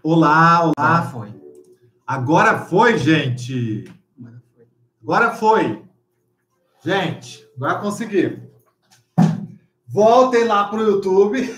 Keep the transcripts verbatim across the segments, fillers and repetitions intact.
Olá, olá, foi. Agora foi, gente. Agora foi. Gente, agora consegui. Voltem lá pro YouTube.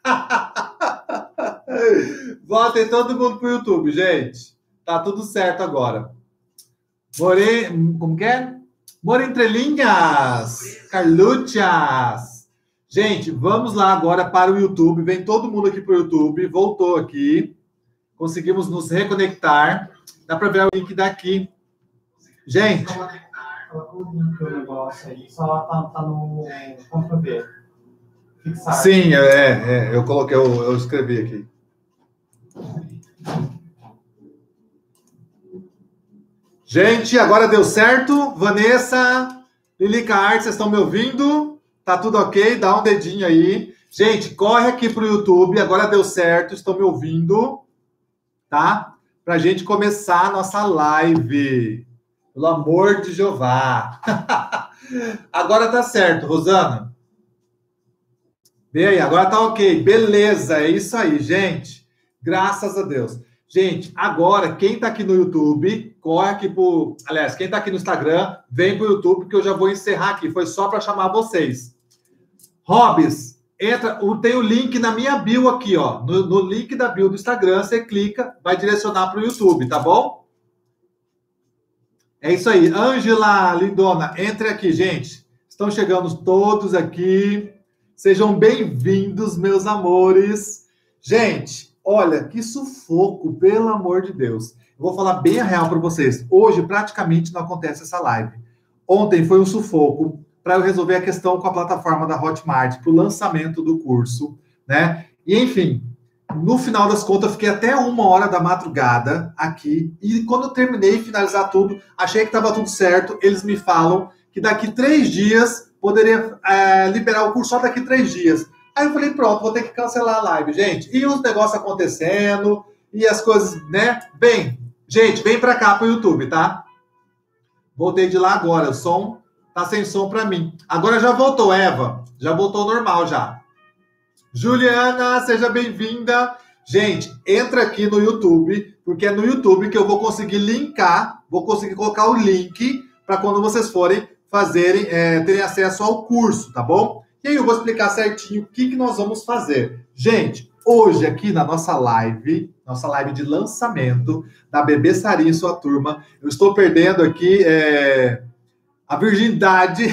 Voltem todo mundo pro YouTube, gente. Tá tudo certo agora. Morei, como que é? Mora entre linhas. Carluchas. Gente, vamos lá agora para o YouTube. Vem todo mundo aqui pro YouTube. Voltou aqui. Conseguimos nos reconectar. Dá para ver o link daqui. Gente. Coloca o link do negócio aí. Só tá, tá no ponto B. Fixar. Sim, é, é, eu coloquei, eu, eu escrevi aqui. Gente, agora deu certo. Vanessa, Lilica Arte, vocês estão me ouvindo? Tá tudo ok? Dá um dedinho aí. Gente, corre aqui pro YouTube. Agora deu certo. Estão me ouvindo? Tá? Pra gente começar a nossa live. Pelo amor de Jeová. Agora tá certo, Rosana. Vê aí, agora tá ok. Beleza, é isso aí, gente. Graças a Deus. Gente, agora, quem tá aqui no YouTube, corre aqui pro... Aliás, quem tá aqui no Instagram, vem pro YouTube, que eu já vou encerrar aqui. Foi só para chamar vocês. Hobbs, entra... Tem o link na minha bio aqui, ó. No, no link da bio do Instagram, você clica, vai direcionar pro YouTube, tá bom? É isso aí. Ângela, lindona, entre aqui, gente. Estão chegando todos aqui. Sejam bem-vindos, meus amores. Gente, olha, que sufoco, pelo amor de Deus. Eu vou falar bem a real para vocês. Hoje, praticamente, não acontece essa live. Ontem foi um sufoco para eu resolver a questão com a plataforma da Hotmart, para o lançamento do curso, né? E, enfim, no final das contas, eu fiquei até uma hora da madrugada aqui. E quando eu terminei de finalizar tudo, achei que estava tudo certo. Eles me falam que daqui três dias... poderia é, liberar o curso só daqui três dias. Aí eu falei, pronto, vou ter que cancelar a live, gente. E os negócios acontecendo, e as coisas, né? Bem, gente, vem pra cá pro YouTube, tá? Voltei de lá agora, o som tá sem som pra mim. Agora já voltou, Eva. Já voltou normal, já. Juliana, seja bem-vinda. Gente, entra aqui no YouTube, porque é no YouTube que eu vou conseguir linkar, vou conseguir colocar o link para quando vocês forem fazerem, é, terem acesso ao curso, tá bom? E aí eu vou explicar certinho o que, que nós vamos fazer. Gente, hoje aqui na nossa live, nossa live de lançamento da Bebê Sarinha e sua turma, eu estou perdendo aqui é, a virgindade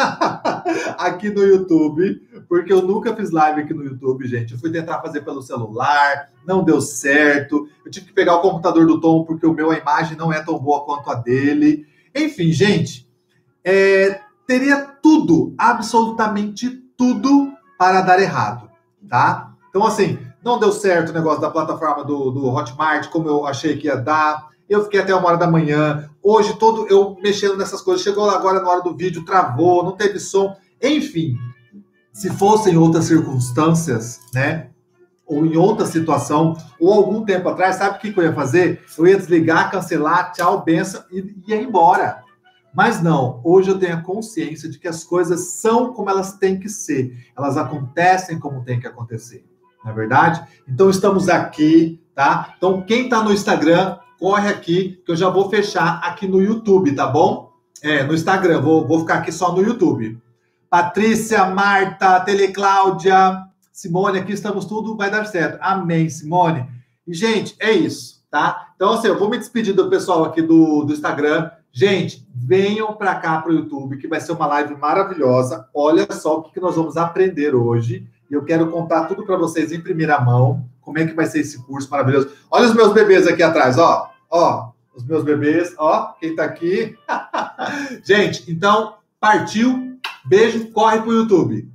aqui no YouTube, porque eu nunca fiz live aqui no YouTube, gente. Eu fui tentar fazer pelo celular, não deu certo. Eu tive que pegar o computador do Tom, porque o meu, a imagem não é tão boa quanto a dele. Enfim, gente, É, teria tudo, absolutamente tudo para dar errado, tá? Então, assim, não deu certo o negócio da plataforma do, do Hotmart, como eu achei que ia dar. Eu fiquei até uma hora da manhã. Hoje, todo eu mexendo nessas coisas. Chegou lá agora na hora do vídeo, travou, não teve som. Enfim, se fossem outras circunstâncias, né? Ou em outra situação, ou algum tempo atrás, sabe o que, que eu ia fazer? Eu ia desligar, cancelar, tchau, benção, e ia embora. Mas não, hoje eu tenho a consciência de que as coisas são como elas têm que ser. Elas acontecem como tem que acontecer. Não é verdade? Então, estamos aqui, tá? Então, quem tá no Instagram, corre aqui, que eu já vou fechar aqui no YouTube, tá bom? É, no Instagram, vou, vou ficar aqui só no YouTube. Patrícia, Marta, Telecláudia, Simone, aqui estamos tudo, vai dar certo. Amém, Simone. E, gente, é isso, tá? Então, assim, eu vou me despedir do pessoal aqui do, do Instagram. Gente, venham para cá para o YouTube, que vai ser uma live maravilhosa. Olha só o que nós vamos aprender hoje. E eu quero contar tudo para vocês em primeira mão. Como é que vai ser esse curso maravilhoso. Olha os meus bebês aqui atrás, ó. Ó, os meus bebês, ó. Quem tá aqui. Gente, então, partiu. Beijo, corre pro YouTube.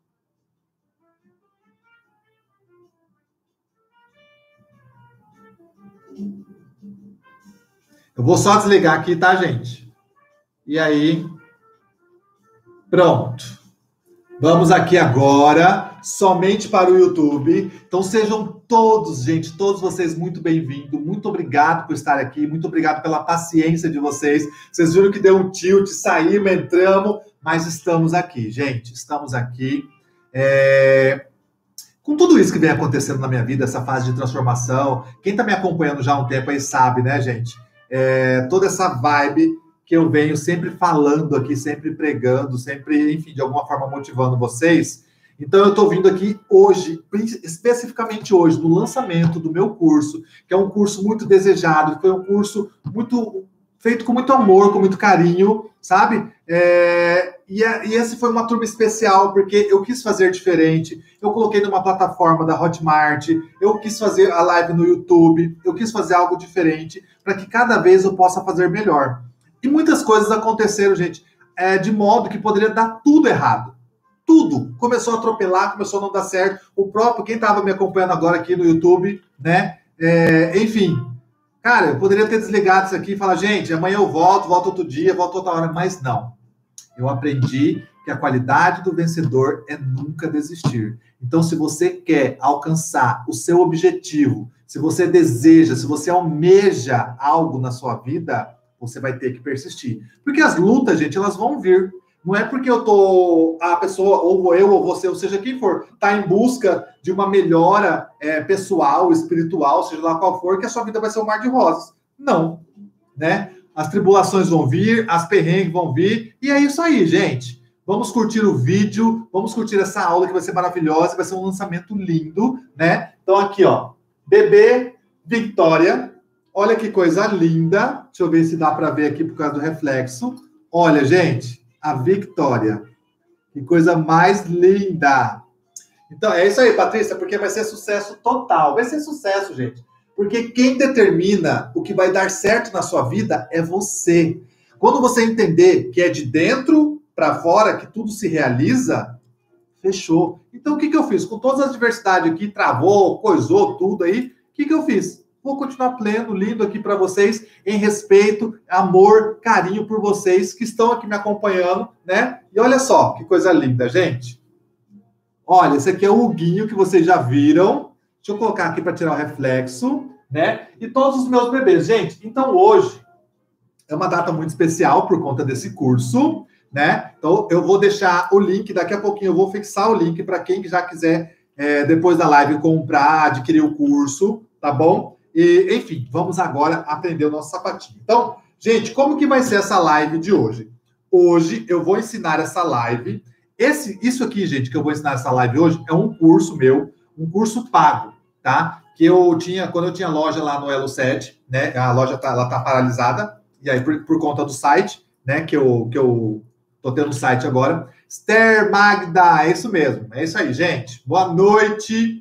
Eu vou só desligar aqui, tá, gente? E aí, pronto. Vamos aqui agora, somente para o YouTube. Então sejam todos, gente, todos vocês muito bem-vindos. Muito obrigado por estar aqui, muito obrigado pela paciência de vocês. Vocês viram que deu um tilt, saímos, entramos, mas estamos aqui, gente, estamos aqui. É... com tudo isso que vem acontecendo na minha vida, essa fase de transformação, quem está me acompanhando já há um tempo aí sabe, né, gente? É, toda essa vibe que eu venho sempre falando aqui, sempre pregando, sempre, enfim, de alguma forma motivando vocês. Então, eu estou vindo aqui hoje, especificamente hoje, no lançamento do meu curso, que é um curso muito desejado, foi um curso muito feito com muito amor, com muito carinho, sabe? É, e, a, e esse foi uma turma especial, porque eu quis fazer diferente, eu coloquei numa plataforma da Hotmart, eu quis fazer a live no YouTube, eu quis fazer algo diferente, para que cada vez eu possa fazer melhor. E muitas coisas aconteceram, gente, é, de modo que poderia dar tudo errado. Tudo. Começou a atropelar, começou a não dar certo. O próprio, quem estava me acompanhando agora aqui no YouTube, né? É, enfim, cara, eu poderia ter desligado isso aqui e falar, gente, amanhã eu volto, volto outro dia, volto outra hora, mas não. Eu aprendi que a qualidade do vencedor é nunca desistir. Então, se você quer alcançar o seu objetivo, se você deseja, se você almeja algo na sua vida, você vai ter que persistir. Porque as lutas, gente, elas vão vir. Não é porque eu tô, a pessoa, ou eu, ou você, ou seja, quem for, tá em busca de uma melhora é, pessoal, espiritual, seja lá qual for, que a sua vida vai ser um mar de rosas. Não, né? As tribulações vão vir, as perrengues vão vir, e é isso aí, gente. Vamos curtir o vídeo, vamos curtir essa aula que vai ser maravilhosa, vai ser um lançamento lindo, né? Então aqui, ó, bebê Victoria, olha que coisa linda. Deixa eu ver se dá para ver aqui por causa do reflexo. Olha, gente, a Victoria. Que coisa mais linda. Então, é isso aí, Patrícia, porque vai ser sucesso total. Vai ser sucesso, gente. Porque quem determina o que vai dar certo na sua vida é você. Quando você entender que é de dentro para fora que tudo se realiza, fechou. Então, o que, que eu fiz? Com todas as adversidades aqui, travou, coisou tudo aí, o que, que eu fiz? Vou continuar pleno, lindo aqui para vocês, em respeito, amor, carinho por vocês que estão aqui me acompanhando, né? E olha só, que coisa linda, gente. Olha, esse aqui é o Huguinho que vocês já viram. Deixa eu colocar aqui para tirar o reflexo, né? E todos os meus bebês. Gente, então hoje é uma data muito especial por conta desse curso, né? Então eu vou deixar o link, daqui a pouquinho eu vou fixar o link para quem já quiser, é, depois da live, comprar, adquirir o curso, tá bom? E, enfim, vamos agora aprender o nosso sapatinho. Então, gente, como que vai ser essa live de hoje? Hoje eu vou ensinar essa live. Esse, isso aqui, gente, que eu vou ensinar essa live hoje é um curso meu, um curso pago, tá? Que eu tinha, quando eu tinha loja lá no Elo sete, né? A loja tá, ela tá paralisada, e aí por, por conta do site, né? Que eu, que eu tô tendo um site agora. Esther Magda, é isso mesmo. É isso aí, gente. Boa noite.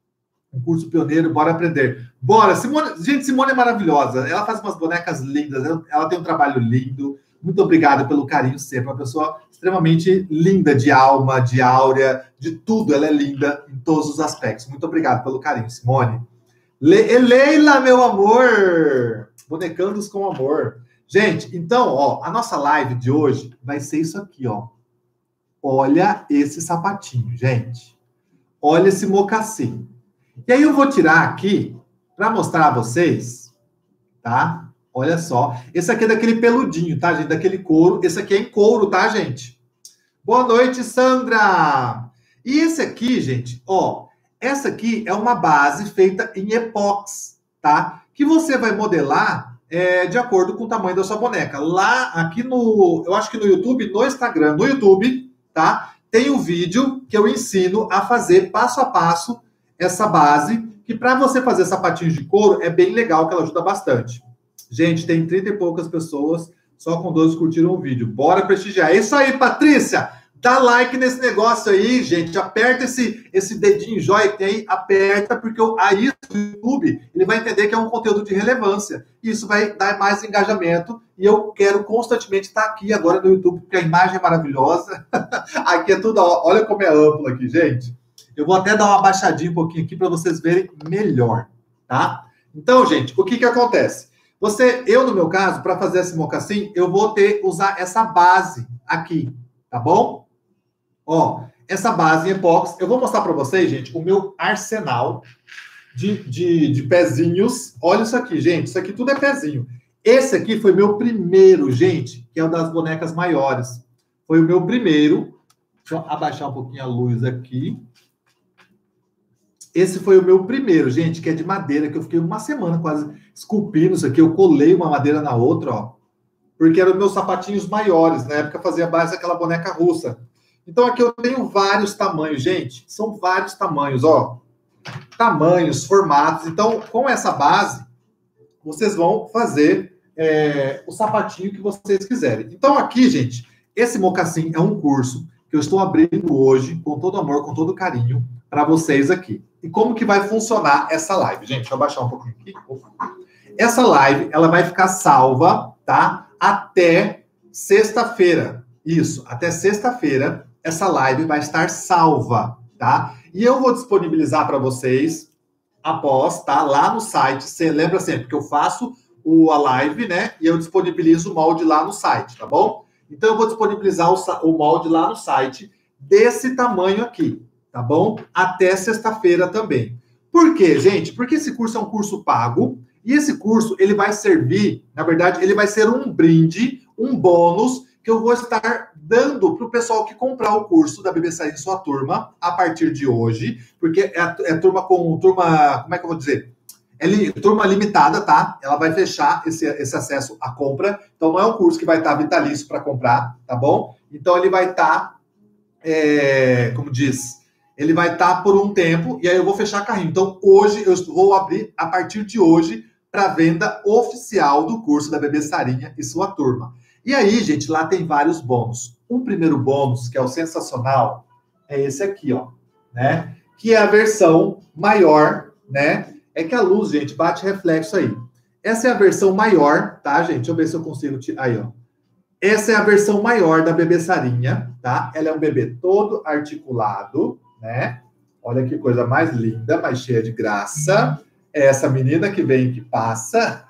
Um curso pioneiro, bora aprender. Bora, Simone, gente, Simone é maravilhosa. Ela faz umas bonecas lindas, ela tem um trabalho lindo. Muito obrigado pelo carinho sempre. Uma pessoa extremamente linda de alma, de áurea, de tudo. Ela é linda em todos os aspectos. Muito obrigado pelo carinho, Simone. Le Leila, meu amor! Bonecandos com amor. Gente, então, ó, a nossa live de hoje vai ser isso aqui, ó. Olha esse sapatinho, gente. Olha esse mocassim. E aí eu vou tirar aqui para mostrar a vocês, tá? Olha só. Esse aqui é daquele peludinho, tá, gente? Daquele couro. Esse aqui é em couro, tá, gente? Boa noite, Sandra! E esse aqui, gente, ó. Essa aqui é uma base feita em epóxi, tá? Que você vai modelar é, de acordo com o tamanho da sua boneca. Lá, aqui no... Eu acho que no YouTube, no Instagram, no YouTube, tá? Tem um vídeo que eu ensino a fazer passo a passo essa base, que para você fazer sapatinhos de couro é bem legal, que ela ajuda bastante. Gente, tem trinta e poucas pessoas, só com doze curtiram o vídeo. Bora prestigiar. É isso aí, Patrícia! Dá like nesse negócio aí, gente. Aperta esse, esse dedinho jóia que tem aí, aperta, porque aí o YouTube ele vai entender que é um conteúdo de relevância. Isso vai dar mais engajamento. E eu quero constantemente estar aqui agora no YouTube, porque a imagem é maravilhosa. Aqui é tudo, olha como é amplo aqui, gente. Eu vou até dar uma baixadinha um pouquinho aqui para vocês verem melhor, tá? Então, gente, o que que acontece? Você, eu, no meu caso, para fazer esse mocassim, eu vou ter, usar essa base aqui, tá bom? Ó, essa base em epóxi, eu vou mostrar para vocês, gente, o meu arsenal de, de, de pezinhos. Olha isso aqui, gente, isso aqui tudo é pezinho. Esse aqui foi meu primeiro, gente, que é o das bonecas maiores. Foi o meu primeiro. Deixa eu abaixar um pouquinho a luz aqui. esse foi o meu primeiro, gente, que é de madeira, que eu fiquei uma semana quase esculpindo isso aqui. Eu colei uma madeira na outra, ó. Porque eram meus sapatinhos maiores. Na época fazia base aquela boneca russa. Então aqui eu tenho vários tamanhos, gente. São vários tamanhos, ó. Tamanhos, formatos. Então, com essa base, vocês vão fazer é, o sapatinho que vocês quiserem. Então aqui, gente, esse mocassim é um curso que eu estou abrindo hoje, com todo amor, com todo carinho, para vocês aqui. E como que vai funcionar essa live? Gente, deixa eu baixar um pouquinho aqui. Essa live, ela vai ficar salva, tá? Até sexta-feira. Isso, até sexta-feira, essa live vai estar salva, tá? E eu vou disponibilizar para vocês após, tá? Lá no site. Você lembra sempre que eu faço o, a live, né? E eu disponibilizo o molde lá no site, tá bom? Então, eu vou disponibilizar o, o molde lá no site desse tamanho aqui, tá bom? Até sexta-feira também. Por quê, gente? Porque esse curso é um curso pago e esse curso, ele vai servir, na verdade, ele vai ser um brinde, um bônus que eu vou estar dando para o pessoal que comprar o curso da Bebê Sarinha em sua turma a partir de hoje, porque é, é turma com turma, como é que eu vou dizer? É li, turma limitada, tá? Ela vai fechar esse, esse acesso à compra. Então, não é um curso que vai estar vitalício para comprar, tá bom? Então, ele vai estar, é, como diz, ele vai estar por um tempo e aí eu vou fechar carrinho. Então, hoje, eu vou abrir, a partir de hoje, para venda oficial do curso da Bebê Sarinha e sua turma. E aí, gente, lá tem vários bônus. Um primeiro bônus, que é o sensacional, é esse aqui, ó, né? Que é a versão maior, né? É que a luz, gente, bate reflexo aí. Essa é a versão maior, tá, gente? Deixa eu ver se eu consigo tirar. Aí, ó. Essa é a versão maior da Bebê Sarinha, tá? Ela é um bebê todo articulado, né? Olha que coisa mais linda, mais cheia de graça. É essa menina que vem e que passa.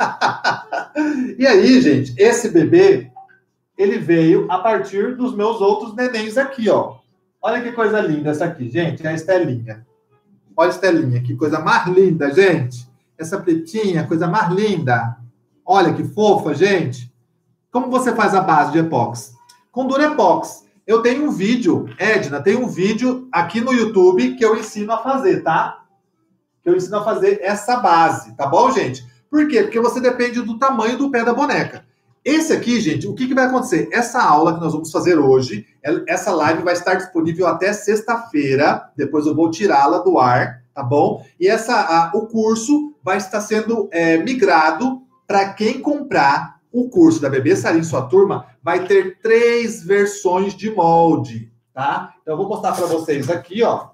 E aí, gente, esse bebê, ele veio a partir dos meus outros nenéns aqui, ó. Olha que coisa linda essa aqui, gente. É a Estelinha. Olha a Estelinha, que coisa mais linda, gente. Essa pretinha, coisa mais linda. Olha que fofa, gente. Como você faz a base de epóxi? Com Durepox. Eu tenho um vídeo, Edna, tem um vídeo aqui no YouTube que eu ensino a fazer, tá? Que eu ensino a fazer essa base, tá bom, gente? Por quê? Porque você depende do tamanho do pé da boneca. Esse aqui, gente, o que, que vai acontecer? Essa aula que nós vamos fazer hoje, essa live vai estar disponível até sexta-feira, depois eu vou tirá-la do ar, tá bom? E essa, a, o curso vai estar sendo é, migrado para quem comprar o curso da Bebê Sarinha em sua turma, vai ter três versões de molde, tá? Então eu vou mostrar para vocês aqui, ó.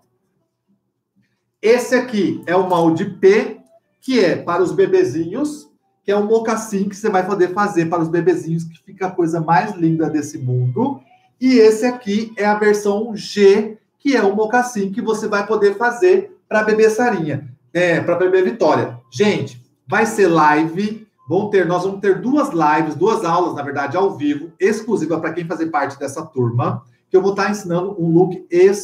Esse aqui é o molde P, que é para os bebezinhos, que é um mocassim que você vai poder fazer para os bebezinhos, que fica a coisa mais linda desse mundo. E esse aqui é a versão G, que é um mocassim que você vai poder fazer para a Bebê Sarinha, é, para a Bebê Vitória. Gente, vai ser live, vão ter, nós vamos ter duas lives, duas aulas, na verdade, ao vivo, exclusiva para quem fazer parte dessa turma, que eu vou estar ensinando um look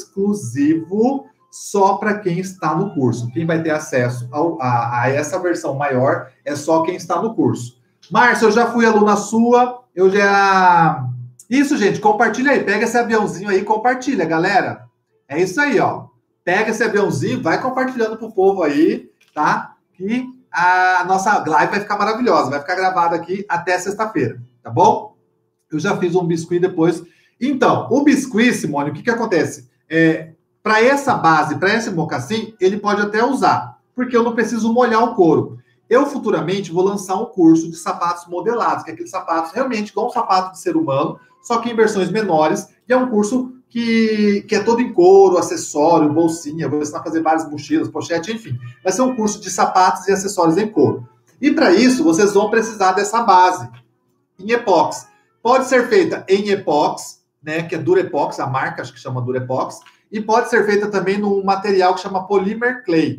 exclusivo só para quem está no curso. Quem vai ter acesso ao, a, a essa versão maior é só quem está no curso. Márcia, eu já fui aluna sua, eu já... Isso, gente, compartilha aí. Pega esse aviãozinho aí e compartilha, galera. É isso aí, ó. Pega esse aviãozinho, vai compartilhando pro povo aí, tá? Que a nossa live vai ficar maravilhosa. Vai ficar gravada aqui até sexta-feira, tá bom? Eu já fiz um biscuit depois. Então, o biscuit, Simone, o que que acontece? É... Para essa base, para esse mocassim, ele pode até usar, porque eu não preciso molhar o couro. Eu, futuramente, vou lançar um curso de sapatos modelados, que é aqueles sapatos realmente igual um sapato de ser humano, só que em versões menores, e é um curso que, que é todo em couro, acessório, bolsinha, vou ensinar a fazer várias mochilas, pochete, enfim. Vai ser um curso de sapatos e acessórios em couro. E para isso, vocês vão precisar dessa base, em epóxi. Pode ser feita em epóxi, né, que é Durepox, a marca acho que chama Durepox, e pode ser feita também num material que chama Polymer Clay,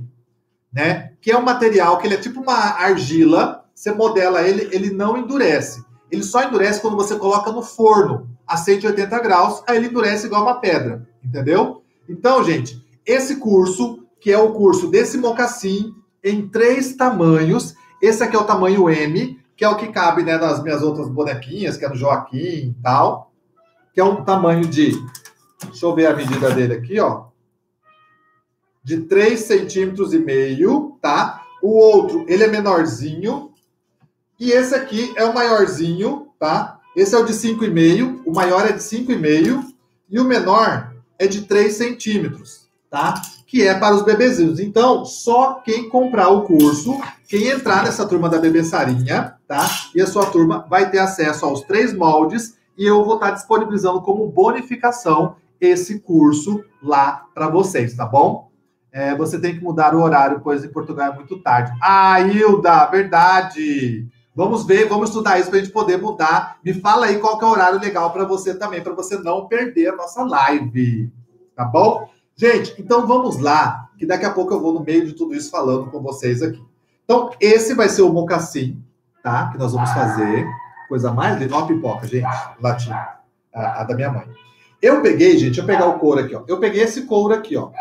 né? Que é um material que ele é tipo uma argila, você modela ele, ele não endurece. Ele só endurece quando você coloca no forno a cento e oitenta graus, aí ele endurece igual uma pedra, entendeu? Então, gente, esse curso, que é o curso desse mocassim, em três tamanhos, esse aqui é o tamanho M, que é o que cabe, né, nas minhas outras bonequinhas, que é no Joaquim e tal, que é um tamanho de... Deixa eu ver a medida dele aqui, ó. de três centímetros e meio, tá? O outro, ele é menorzinho. E esse aqui é o maiorzinho, tá? Esse é o de cinco e meio, o maior é de cinco e meio e o menor é de três centímetros, tá? Que é para os bebezinhos. Então, só quem comprar o curso, quem entrar nessa turma da Bebê Sarinha, tá? E a sua turma vai ter acesso aos três moldes e eu vou estar disponibilizando como bonificação esse curso lá para vocês, tá bom? É, você tem que mudar o horário, pois em Portugal é muito tarde. Ah, Hilda, verdade! Vamos ver, vamos estudar isso para a gente poder mudar. Me fala aí qual que é o horário legal para você também, para você não perder a nossa live, tá bom? Gente, então vamos lá, que daqui a pouco eu vou no meio de tudo isso falando com vocês aqui. Então, esse vai ser o mocassim, tá? Que nós vamos fazer. Coisa mais linda. Ó a pipoca, gente, latinha, a, a da minha mãe. Eu peguei, gente, deixa eu pegar o couro aqui, ó. Eu peguei esse couro aqui, ó.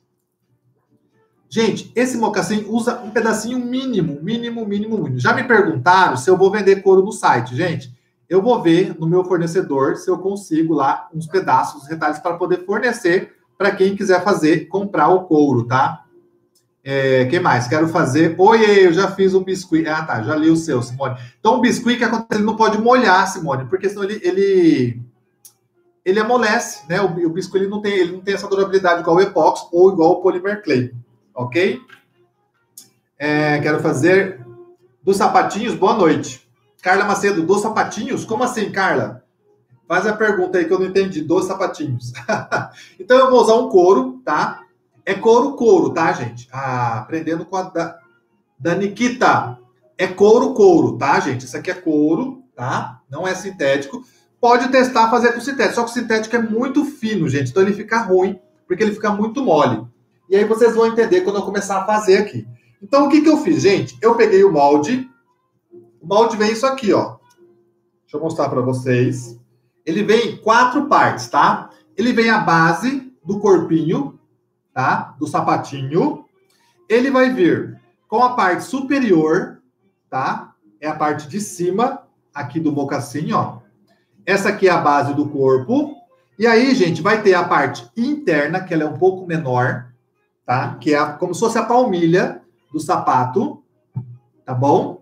Gente, esse mocassim usa um pedacinho mínimo, mínimo, mínimo, mínimo. Já me perguntaram se eu vou vender couro no site. Gente, eu vou ver no meu fornecedor se eu consigo lá uns pedaços, uns retalhos para poder fornecer para quem quiser fazer, comprar o couro, tá? É, que mais? Quero fazer... Oi, eu já fiz um biscuit. Ah, tá, já li o seu, Simone. Então, o biscuit que acontece, ele não pode molhar, Simone, porque senão ele... ele... ele amolece, né? O, o biscuit ele não, tem, ele não tem essa durabilidade igual o epóxi ou igual o polymer clay. Ok? É, quero fazer dos sapatinhos. Boa noite. Carla Macedo, dos sapatinhos? Como assim, Carla? Faz a pergunta aí que eu não entendi. Dos sapatinhos. Então eu vou usar um couro, tá? É couro, couro, tá, gente? Ah, aprendendo com a da, da Nikita. É couro, couro, tá, gente? Isso aqui é couro, tá? Não é sintético. Pode testar fazer com sintético. Só que o sintético é muito fino, gente. Então ele fica ruim, porque ele fica muito mole. E aí vocês vão entender quando eu começar a fazer aqui. Então, o que, que eu fiz, gente? Eu peguei o molde. O molde vem isso aqui, ó. Deixa eu mostrar para vocês. Ele vem em quatro partes, tá? Ele vem a base do corpinho, tá? Do sapatinho. Ele vai vir com a parte superior, tá? É a parte de cima, aqui do mocassim, ó. Essa aqui é a base do corpo. E aí, gente, vai ter a parte interna, que ela é um pouco menor, tá? Que é a, como se fosse a palmilha do sapato, tá bom?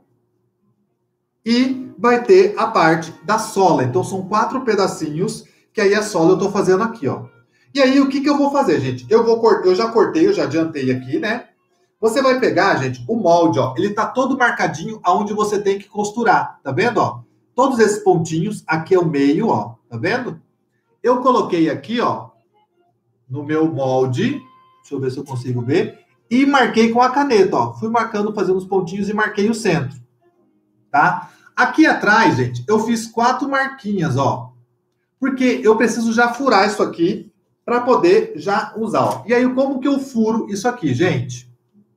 E vai ter a parte da sola. Então, são quatro pedacinhos, que aí a sola eu tô fazendo aqui, ó. E aí, o que que eu vou fazer, gente? Eu vou cortar, eu já cortei, eu já adiantei aqui, né? Você vai pegar, gente, o molde, ó. Ele tá todo marcadinho aonde você tem que costurar, tá vendo, ó? Todos esses pontinhos, aqui é o meio, ó. Tá vendo? Eu coloquei aqui, ó, no meu molde. Deixa eu ver se eu consigo ver. E marquei com a caneta, ó. Fui marcando, fazendo os pontinhos e marquei o centro. Tá? Aqui atrás, gente, eu fiz quatro marquinhas, ó. Porque eu preciso já furar isso aqui para poder já usar, ó. E aí, como que eu furo isso aqui, gente?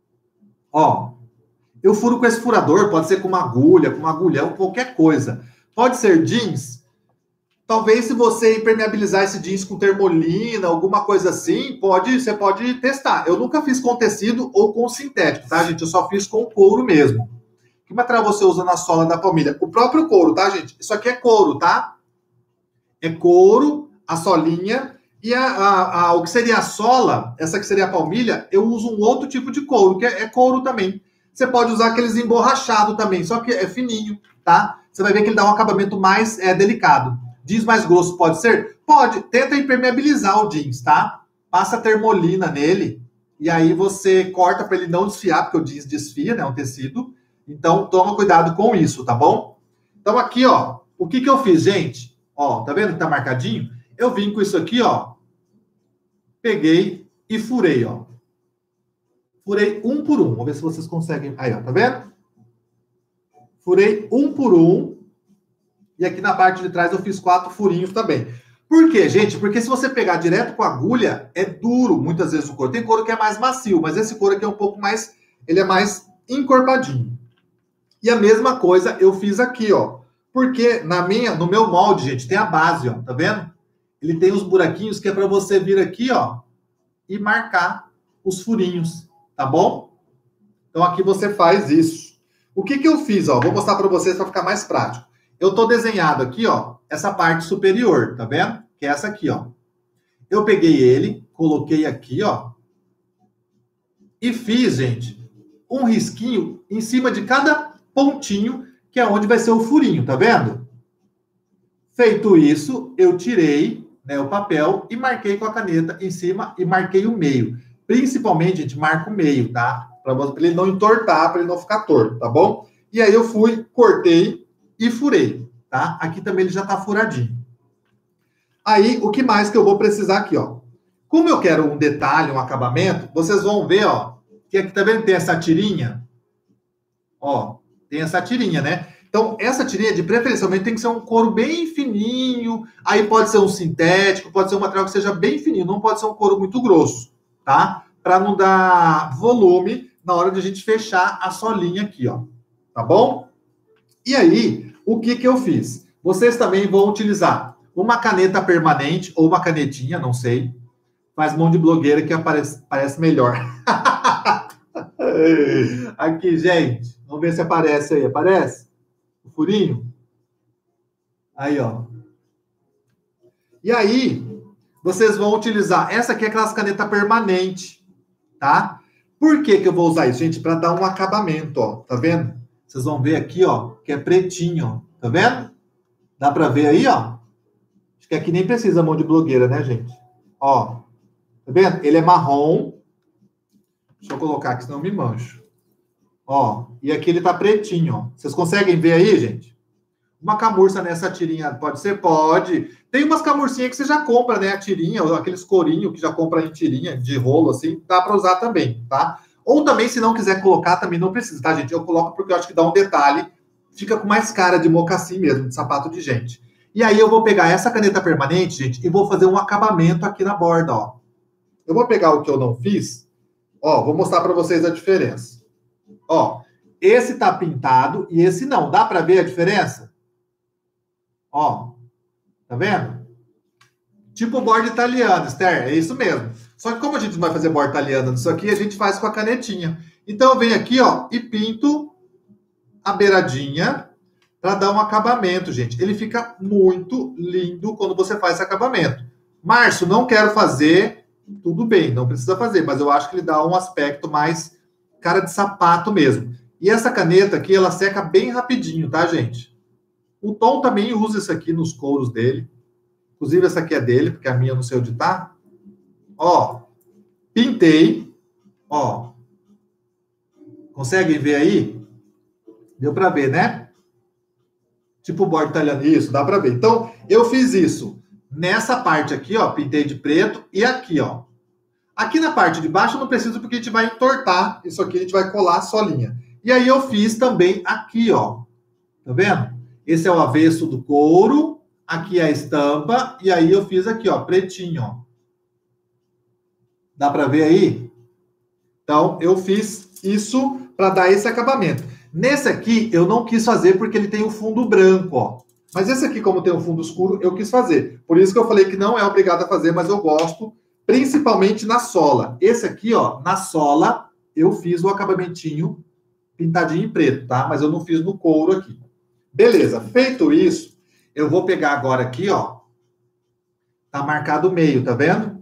Ó. Eu furo com esse furador, pode ser com uma agulha, com um agulhão, qualquer coisa. Pode ser jeans. Talvez se você impermeabilizar esse jeans com termolina, alguma coisa assim, pode, você pode testar. Eu nunca fiz com tecido ou com sintético, tá, gente? Eu só fiz com couro mesmo. Que material você usa na sola da palmilha? O próprio couro, tá, gente? Isso aqui é couro, tá? É couro, a solinha. E a, a, a, o que seria a sola, essa que seria a palmilha, eu uso um outro tipo de couro, que é, é couro também. Você pode usar aqueles emborrachados também, só que é fininho, tá? Você vai ver que ele dá um acabamento mais é, delicado. Jeans mais grosso pode ser? Pode. Tenta impermeabilizar o jeans, tá? Passa termolina nele e aí você corta para ele não desfiar, porque o jeans desfia, né? É um tecido. Então, toma cuidado com isso, tá bom? Então, aqui, ó. O que que eu fiz, gente? Ó, tá vendo que tá marcadinho? Eu vim com isso aqui, ó. Peguei e furei, ó. Furei um por um. Vamos ver se vocês conseguem. Aí, ó, tá vendo? Furei um por um. E aqui na parte de trás eu fiz quatro furinhos também. Por quê, gente? Porque se você pegar direto com a agulha, é duro muitas vezes o couro. Tem couro que é mais macio, mas esse couro aqui é um pouco mais... Ele é mais encorpadinho. E a mesma coisa eu fiz aqui, ó. Porque na minha, no meu molde, gente, tem a base, ó. Tá vendo? Ele tem os buraquinhos que é para você vir aqui, ó. E marcar os furinhos. Tá bom? Então aqui você faz isso. O que que eu fiz, ó? Vou mostrar para vocês para ficar mais prático. Eu tô desenhado aqui, ó, essa parte superior, tá vendo? Que é essa aqui, ó. Eu peguei ele, coloquei aqui, ó. e fiz, gente, um risquinho em cima de cada pontinho, que é onde vai ser o furinho, tá vendo? Feito isso, eu tirei, né, o papel e marquei com a caneta em cima e marquei o meio. Principalmente, gente, marca o meio, tá? Para ele não entortar, para ele não ficar torto, tá bom? E aí eu fui, cortei e furei, tá? Aqui também ele já tá furadinho. Aí, o que mais que eu vou precisar aqui, ó? Como eu quero um detalhe, um acabamento, vocês vão ver, ó, que aqui, tá vendo? Tem essa tirinha. Ó, tem essa tirinha, né? Então, essa tirinha, de preferencialmente, tem que ser um couro bem fininho. Aí pode ser um sintético, pode ser um material que seja bem fininho. Não pode ser um couro muito grosso, tá? Para não dar volume na hora de a gente fechar a solinha aqui, ó. Tá bom? E aí, o que que eu fiz? Vocês também vão utilizar uma caneta permanente ou uma canetinha, não sei. Faz mão de blogueira que aparece, parece melhor. Aqui, gente. Vamos ver se aparece aí. Aparece? O furinho? Aí, ó. E aí, vocês vão utilizar... Essa aqui é aquelas canetas permanentes, tá? Por que que eu vou usar isso, gente? Para dar um acabamento, ó. Tá vendo? Vocês vão ver aqui, ó, que é pretinho, ó. Tá vendo? Dá para ver aí, ó? Acho que aqui nem precisa mão de blogueira, né, gente? Ó. Tá vendo? Ele é marrom. Deixa eu colocar aqui, senão eu me mancho. Ó, e aqui ele tá pretinho, ó. Vocês conseguem ver aí, gente? Uma camurça nessa tirinha, pode ser? Pode. Tem umas camurcinhas que você já compra, né? A tirinha, aqueles corinhos que já compra em tirinha, de rolo, assim, dá para usar também, tá? Ou também, se não quiser colocar, também não precisa, tá, gente? Eu coloco porque eu acho que dá um detalhe, fica com mais cara de mocassim mesmo, de sapato de gente. E aí eu vou pegar essa caneta permanente, gente, e vou fazer um acabamento aqui na borda, ó. Eu vou pegar o que eu não fiz, ó, vou mostrar para vocês a diferença. Ó, esse tá pintado e esse não. Dá para ver a diferença? Ó, tá vendo? Tipo borda italiana, Esther, é isso mesmo. Só que como a gente não vai fazer borda italiana nisso aqui, a gente faz com a canetinha. Então eu venho aqui, ó, e pinto a beiradinha para dar um acabamento, gente. Ele fica muito lindo quando você faz esse acabamento. Márcio, não quero fazer, tudo bem, não precisa fazer, mas eu acho que ele dá um aspecto mais cara de sapato mesmo. E essa caneta aqui, ela seca bem rapidinho, tá, gente? O Tom também usa isso aqui nos couros dele. Inclusive, essa aqui é dele, porque a minha eu não sei onde tá. Ó, pintei. Ó. Conseguem ver aí? Deu pra ver, né? Tipo borda italiana. Isso, dá pra ver. Então, eu fiz isso nessa parte aqui, ó. Pintei de preto. E aqui, ó. Aqui na parte de baixo eu não preciso porque a gente vai entortar. Isso aqui a gente vai colar a solinha. E aí eu fiz também aqui, ó. Tá vendo? Esse é o avesso do couro. Aqui é a estampa. E aí eu fiz aqui, ó, pretinho, ó. Dá pra ver aí? Então, eu fiz isso para dar esse acabamento. Nesse aqui, eu não quis fazer porque ele tem o fundo branco, ó. Mas esse aqui, como tem o fundo escuro, eu quis fazer. Por isso que eu falei que não é obrigado a fazer, mas eu gosto, principalmente na sola. Esse aqui, ó, na sola, eu fiz o acabamentinho pintadinho em preto, tá? Mas eu não fiz no couro aqui. Beleza, feito isso, eu vou pegar agora aqui, ó. Tá marcado o meio, tá vendo?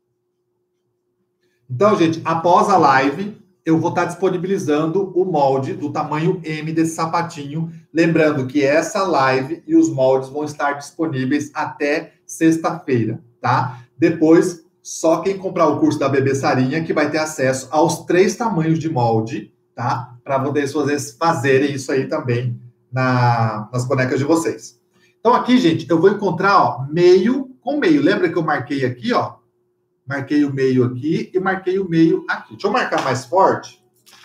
Então, gente, após a live, eu vou estar disponibilizando o molde do tamanho M desse sapatinho. Lembrando que essa live e os moldes vão estar disponíveis até sexta-feira, tá? Depois, só quem comprar o curso da Bebê Sarinha que vai ter acesso aos três tamanhos de molde, tá? Para vocês fazerem isso aí também na, nas bonecas de vocês. Então, aqui, gente, eu vou encontrar, ó, meio com meio. Lembra que eu marquei aqui, ó? Marquei o meio aqui e marquei o meio aqui. Deixa eu marcar mais forte.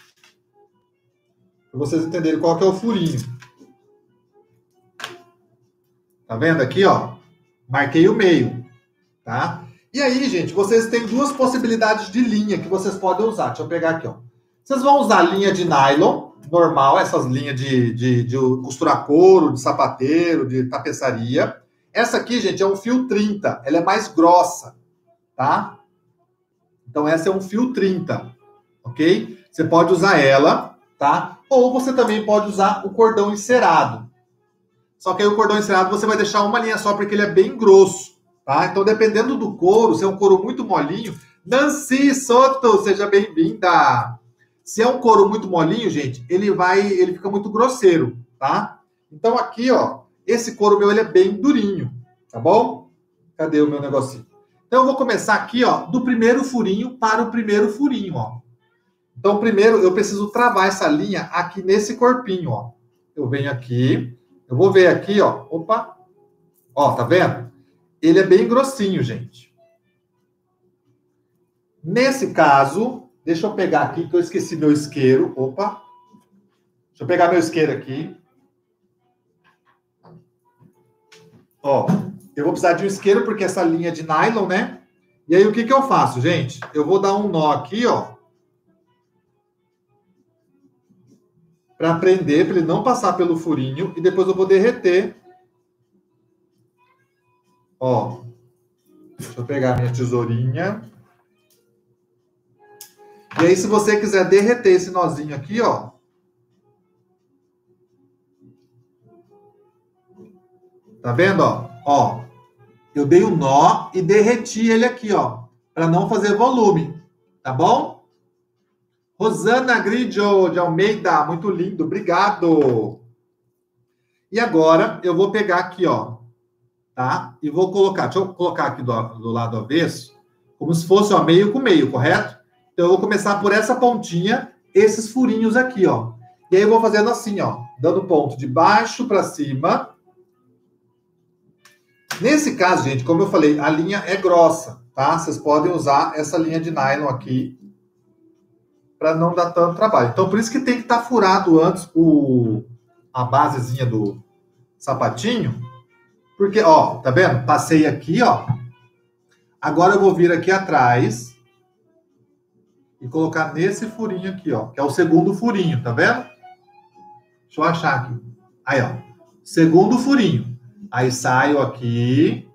Para vocês entenderem qual que é o furinho. Tá vendo aqui, ó? Marquei o meio, tá? E aí, gente, vocês têm duas possibilidades de linha que vocês podem usar. Deixa eu pegar aqui, ó. Vocês vão usar linha de nylon, normal, essas linhas de, de, de costurar couro, de sapateiro, de tapeçaria. Essa aqui, gente, é um fio trinta. Ela é mais grossa. Tá? Então, essa é um fio trinta, ok? Você pode usar ela, tá? Ou você também pode usar o cordão encerado. Só que aí o cordão encerado você vai deixar uma linha só, porque ele é bem grosso, tá? Então, dependendo do couro, se é um couro muito molinho, Nancy Soto, seja bem-vinda. Se é um couro muito molinho, gente, ele vai, ele fica muito grosseiro, tá? Então aqui, ó, esse couro meu, ele é bem durinho, tá bom? Cadê o meu negocinho? Então eu vou começar aqui, ó, do primeiro furinho para o primeiro furinho, ó. Então primeiro eu preciso travar essa linha aqui nesse corpinho, ó. Eu venho aqui, eu vou ver aqui, ó, opa, ó, tá vendo? Ele é bem grossinho, gente. Nesse caso, deixa eu pegar aqui, que eu esqueci meu isqueiro. Opa! Deixa eu pegar meu isqueiro aqui. Ó, eu vou precisar de um isqueiro, porque essa linha é de nylon, né? E aí, o que que eu faço, gente? Eu vou dar um nó aqui, ó. Pra prender, pra ele não passar pelo furinho. E depois eu vou derreter. Ó. Deixa eu pegar a minha tesourinha. E aí, se você quiser derreter esse nozinho aqui, ó. Tá vendo, ó? Ó, eu dei um nó e derreti ele aqui, ó. Pra não fazer volume, tá bom? Rosana Gridio de Almeida, muito lindo, obrigado. E agora, eu vou pegar aqui, ó. Tá? E vou colocar, deixa eu colocar aqui do, do lado avesso, como se fosse, ó, meio com meio, correto? Então, eu vou começar por essa pontinha, esses furinhos aqui, ó. E aí, eu vou fazendo assim, ó. Dando ponto de baixo para cima. Nesse caso, gente, como eu falei, a linha é grossa, tá? Vocês podem usar essa linha de nylon aqui para não dar tanto trabalho. Então, por isso que tem que estar furado antes o, a basezinha do sapatinho. Porque, ó, tá vendo? Passei aqui, ó. Agora eu vou vir aqui atrás e colocar nesse furinho aqui, ó, que é o segundo furinho, tá vendo? Deixa eu achar aqui. Aí, ó, segundo furinho. Aí saio aqui,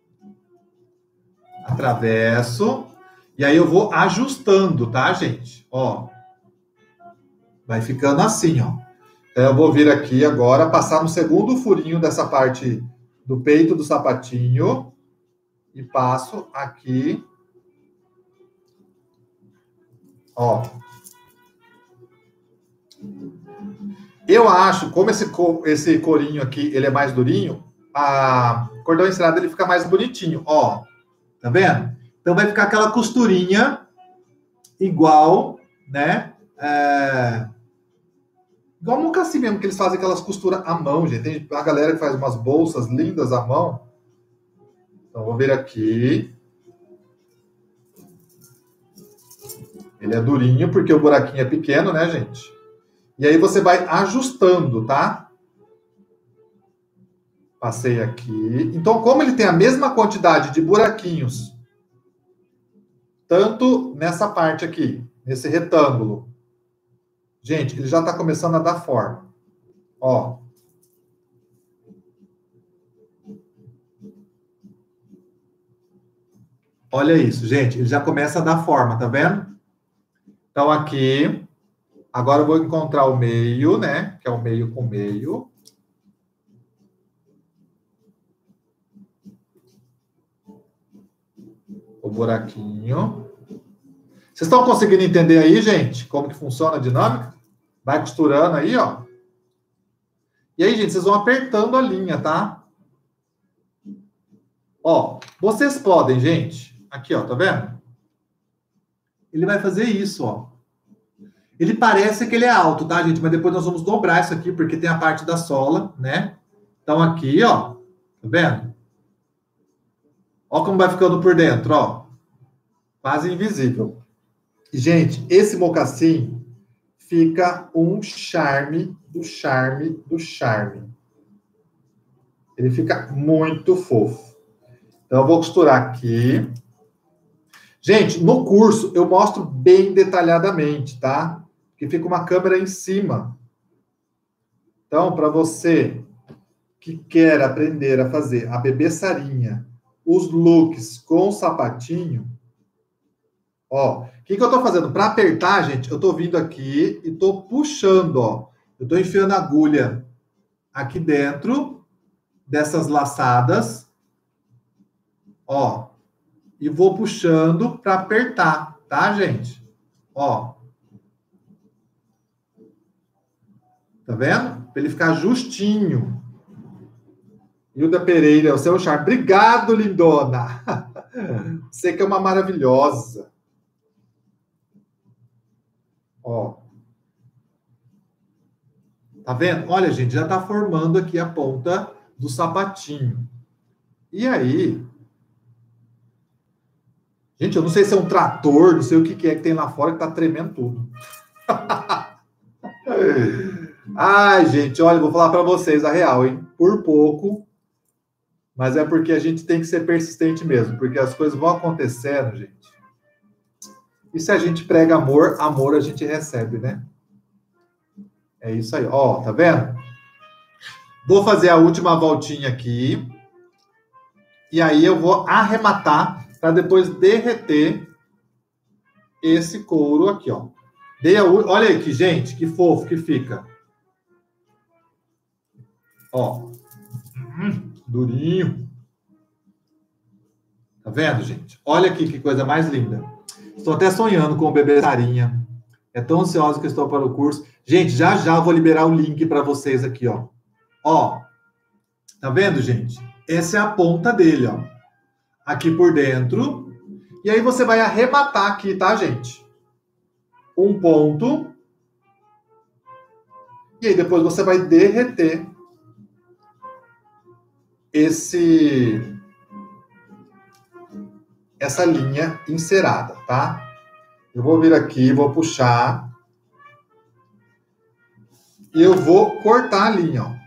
atravesso, e aí eu vou ajustando, tá, gente? Ó, vai ficando assim, ó. Então eu vou vir aqui agora, passar no segundo furinho dessa parte do peito do sapatinho e passo aqui, ó. Eu acho, como esse, esse corinho aqui, ele é mais durinho, a cordão encerado ele fica mais bonitinho, ó. Tá vendo? Então vai ficar aquela costurinha igual, né? É... Igual mocassim mesmo, que eles fazem aquelas costuras à mão, gente. Tem uma galera que faz umas bolsas lindas à mão. Então vou vir aqui. Ele é durinho porque o buraquinho é pequeno, né, gente? E aí você vai ajustando, tá? Passei aqui. Então, como ele tem a mesma quantidade de buraquinhos, tanto nessa parte aqui, nesse retângulo, gente, ele já está começando a dar forma. Ó. Olha isso, gente. Ele já começa a dar forma, tá vendo? Então, aqui. Agora eu vou encontrar o meio, né? Que é o meio com meio. O buraquinho. Vocês estão conseguindo entender aí, gente? Como que funciona a dinâmica? Vai costurando aí, ó. E aí, gente, vocês vão apertando a linha, tá? Ó, vocês podem, gente. Aqui, ó, tá vendo? Ele vai fazer isso, ó. Ele parece que ele é alto, tá, gente? Mas depois nós vamos dobrar isso aqui, porque tem a parte da sola, né? Então, aqui, ó. Tá vendo? Ó como vai ficando por dentro, ó. Quase invisível. Gente, esse mocassim fica um charme do charme do charme. Ele fica muito fofo. Então, eu vou costurar aqui. Gente, no curso eu mostro bem detalhadamente, tá? Porque fica uma câmera em cima. Então, para você que quer aprender a fazer a bebê Sarinha, os looks com sapatinho, ó, o que, que eu tô fazendo? Para apertar, gente, eu tô vindo aqui e tô puxando, ó. Eu tô enfiando a agulha aqui dentro dessas laçadas, ó. e vou puxando para apertar, tá, gente? Ó. Tá vendo? Para ele ficar justinho. Hilda Pereira, o seu charme. Obrigado, lindona. Você que é uma maravilhosa. Ó. Tá vendo? Olha, gente, já tá formando aqui a ponta do sapatinho. E aí... Gente, eu não sei se é um trator, não sei o que é que tem lá fora que tá tremendo tudo. Ai, gente, olha, vou falar para vocês a real, hein? Por pouco, mas é porque a gente tem que ser persistente mesmo, porque as coisas vão acontecendo, gente. E se a gente prega amor, amor a gente recebe, né? É isso aí, ó, tá vendo? Vou fazer a última voltinha aqui. E aí eu vou arrematar para depois derreter esse couro aqui, ó. Dei a, olha aqui, gente, que fofo que fica. Ó. Hum, durinho. Tá vendo, gente? Olha aqui que coisa mais linda. Estou até sonhando com o bebê Sarinha. É tão ansioso que estou para o curso. Gente, já já eu vou liberar o link para vocês aqui, ó. Ó. Tá vendo, gente? Essa é a ponta dele, ó. Aqui por dentro. E aí você vai arrematar aqui, tá, gente? Um ponto. E aí depois você vai derreter esse essa linha encerada, tá? Eu vou vir aqui, vou puxar e eu vou cortar a linha, ó.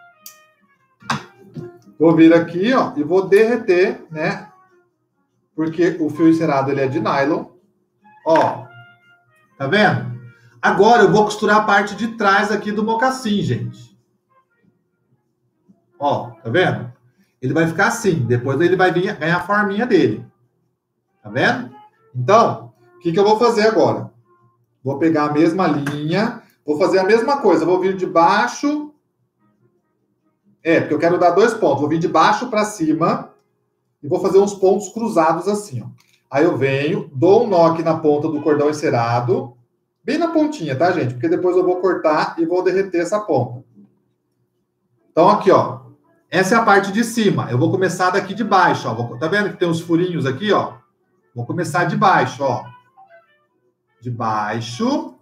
Vou vir aqui, ó, e vou derreter, né? Porque o fio encerado ele é de nylon. Ó. Tá vendo? Agora eu vou costurar a parte de trás aqui do mocassim, gente. Ó, tá vendo? Ele vai ficar assim. Depois ele vai vir, ganhar a forminha dele. Tá vendo? Então, o que, que eu vou fazer agora? Vou pegar a mesma linha. Vou fazer a mesma coisa. Vou vir de baixo. É, porque eu quero dar dois pontos. Vou vir de baixo para cima. E vou fazer uns pontos cruzados assim, ó. Aí eu venho, dou um nó aqui na ponta do cordão encerado. Bem na pontinha, tá, gente? Porque depois eu vou cortar e vou derreter essa ponta. Então, aqui, ó. Essa é a parte de cima. Eu vou começar daqui de baixo, ó. Tá vendo que tem uns furinhos aqui, ó? Vou começar de baixo, ó. De baixo.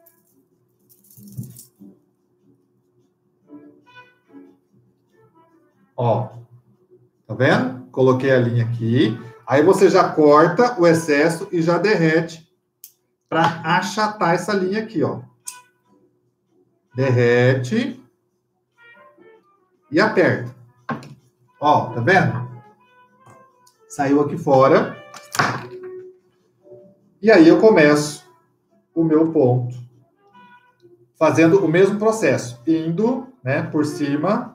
Ó. Tá vendo? Coloquei a linha aqui. Aí você já corta o excesso e já derrete para achatar essa linha aqui, ó. Derrete e aperta. Ó, tá vendo? Saiu aqui fora. E aí eu começo o meu ponto. Fazendo o mesmo processo. Indo, né, por cima.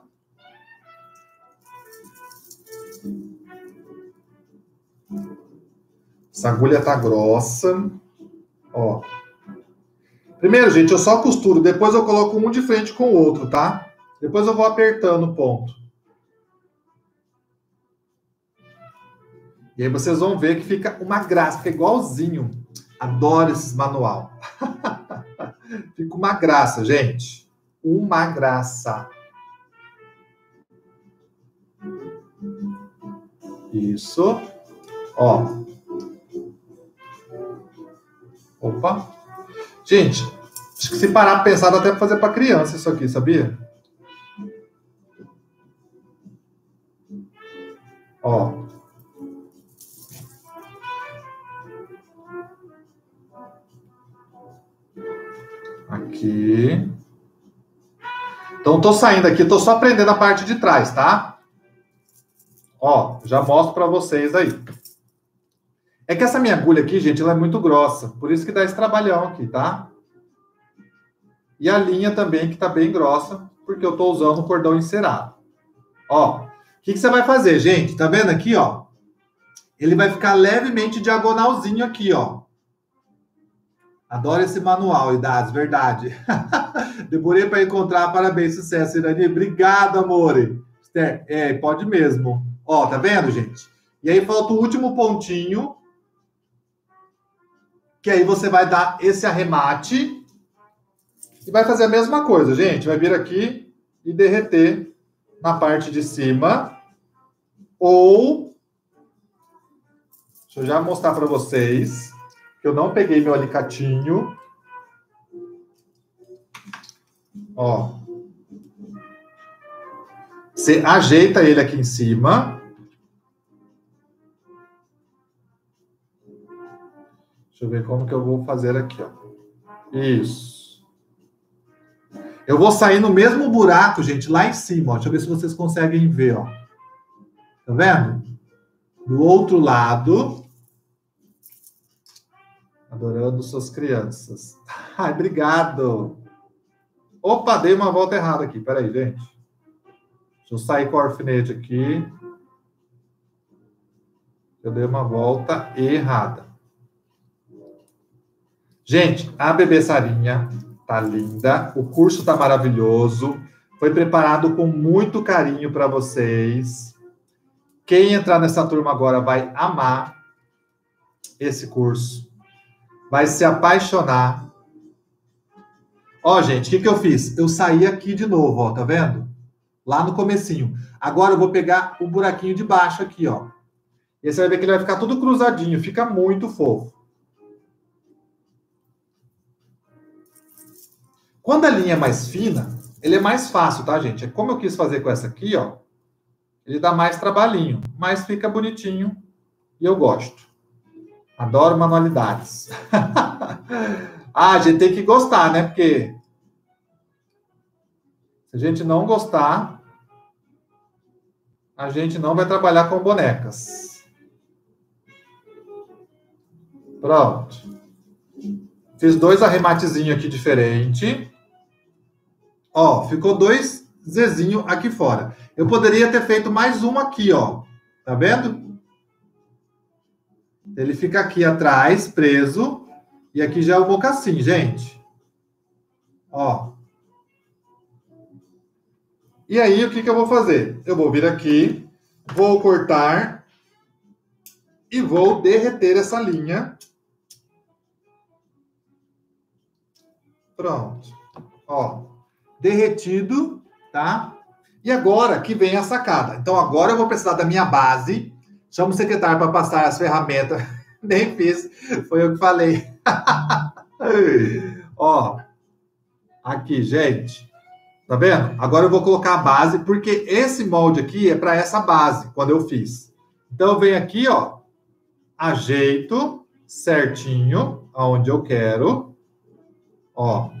Essa agulha tá grossa. Ó. Primeiro, gente, eu só costuro. Depois eu coloco um de frente com o outro, tá? Depois eu vou apertando o ponto. E aí vocês vão ver que fica uma graça. Fica igualzinho. Adoro esses manual. Fica uma graça, gente. Uma graça. Isso. Ó. Opa. Gente, acho que se parar pra pensar, dá até pra fazer pra criança isso aqui, sabia? Ó. Aqui. Então, tô saindo aqui, tô só prendendo a parte de trás, tá? Ó, já mostro pra vocês aí. É que essa minha agulha aqui, gente, ela é muito grossa. Por isso que dá esse trabalhão aqui, tá? E a linha também, que tá bem grossa, porque eu tô usando o cordão encerado. Ó, o que, que você vai fazer, gente? Tá vendo aqui, ó? Ele vai ficar levemente diagonalzinho aqui, ó. Adoro esse manual, Idades, verdade. Demorei para encontrar, parabéns, sucesso, Irani. Obrigado, amore. É, pode mesmo. Ó, tá vendo, gente? E aí falta o último pontinho, que aí você vai dar esse arremate e vai fazer a mesma coisa, gente. Vai vir aqui e derreter na parte de cima. Ou, deixa eu já mostrar para vocês, que eu não peguei meu alicatinho. Ó. Você ajeita ele aqui em cima. Deixa eu ver como que eu vou fazer aqui, ó. Isso. Eu vou sair no mesmo buraco, gente, lá em cima, ó. Deixa eu ver se vocês conseguem ver, ó. Tá vendo? Do outro lado. Adorando suas crianças. Ai, obrigado. Opa, dei uma volta errada aqui. Peraí, gente. Deixa eu sair com o alfinete aqui. Eu dei uma volta errada. Gente, a bebê Sarinha tá linda. O curso tá maravilhoso. Foi preparado com muito carinho para vocês. Quem entrar nessa turma agora vai amar esse curso. Vai se apaixonar. Ó, gente, o que, que eu fiz? Eu saí aqui de novo, ó, tá vendo? Lá no comecinho. Agora eu vou pegar o buraquinho de baixo aqui, ó. E aí você vai ver que ele vai ficar tudo cruzadinho. Fica muito fofo. Quando a linha é mais fina, ele é mais fácil, tá, gente? Como eu quis fazer com essa aqui, ó. Ele dá mais trabalhinho, mas fica bonitinho e eu gosto. Adoro manualidades. Ah, a gente tem que gostar, né? Porque se a gente não gostar, a gente não vai trabalhar com bonecas. Pronto. Fiz dois arrematezinhos aqui diferentes. Ó, ficou dois Zezinho aqui fora. Eu poderia ter feito mais um aqui, ó. Tá vendo? Ele fica aqui atrás, preso. E aqui já é o mocassim, gente. Ó. E aí, o que que eu vou fazer? Eu vou vir aqui, vou cortar e vou derreter essa linha. Pronto. Ó. Derretido, tá? E agora que vem a sacada. Então, agora eu vou precisar da minha base. Chamo o secretário para passar as ferramentas. Nem fiz. Foi eu que falei. Ó. Aqui, gente. Tá vendo? Agora eu vou colocar a base, porque esse molde aqui é para essa base, quando eu fiz. Então, eu venho aqui, ó. Ajeito certinho, aonde eu quero. Ó.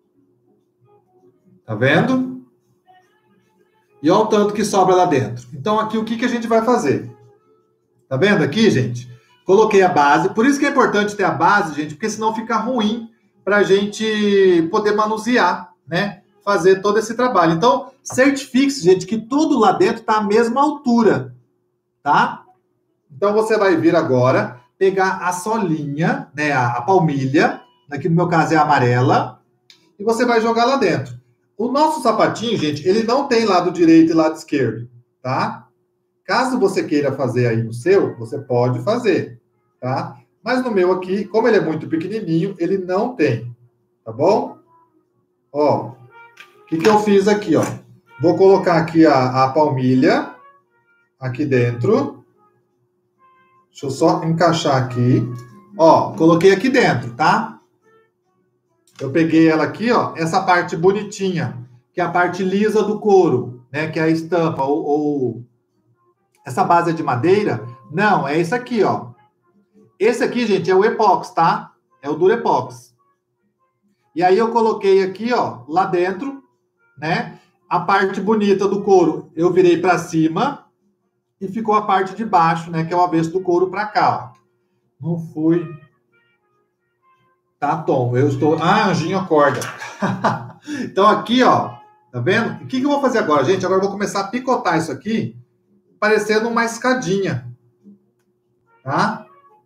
Tá vendo? E olha o tanto que sobra lá dentro. Então, aqui, o que, que a gente vai fazer? Tá vendo aqui, gente? Coloquei a base. Por isso que é importante ter a base, gente, porque senão fica ruim pra gente poder manusear, né? Fazer todo esse trabalho. Então, certifique-se, gente, que tudo lá dentro tá à mesma altura, tá? Então, você vai vir agora, pegar a solinha, né? A, a palmilha, aqui no meu caso é a amarela, e você vai jogar lá dentro. O nosso sapatinho, gente, ele não tem lado direito e lado esquerdo, tá? Caso você queira fazer aí no seu, você pode fazer, tá? Mas no meu aqui, como ele é muito pequenininho, ele não tem, tá bom? Ó, o que que eu fiz aqui, ó? Vou colocar aqui a, a palmilha, aqui dentro. Deixa eu só encaixar aqui. Ó, coloquei aqui dentro, tá? Eu peguei ela aqui, ó, essa parte bonitinha, que é a parte lisa do couro, né? Que é a estampa, ou, ou... essa base é de madeira? Não, é esse aqui, ó. Esse aqui, gente, é o epóxi, tá? É o Durepox. E aí eu coloquei aqui, ó, lá dentro, né? A parte bonita do couro eu virei para cima e ficou a parte de baixo, né? Que é o avesso do couro para cá, ó. Não fui... Tá, Tom, eu estou... Ah, Anjinho, acorda. Então, aqui, ó, tá vendo? O que que eu vou fazer agora, gente? Agora eu vou começar a picotar isso aqui, parecendo uma escadinha, tá?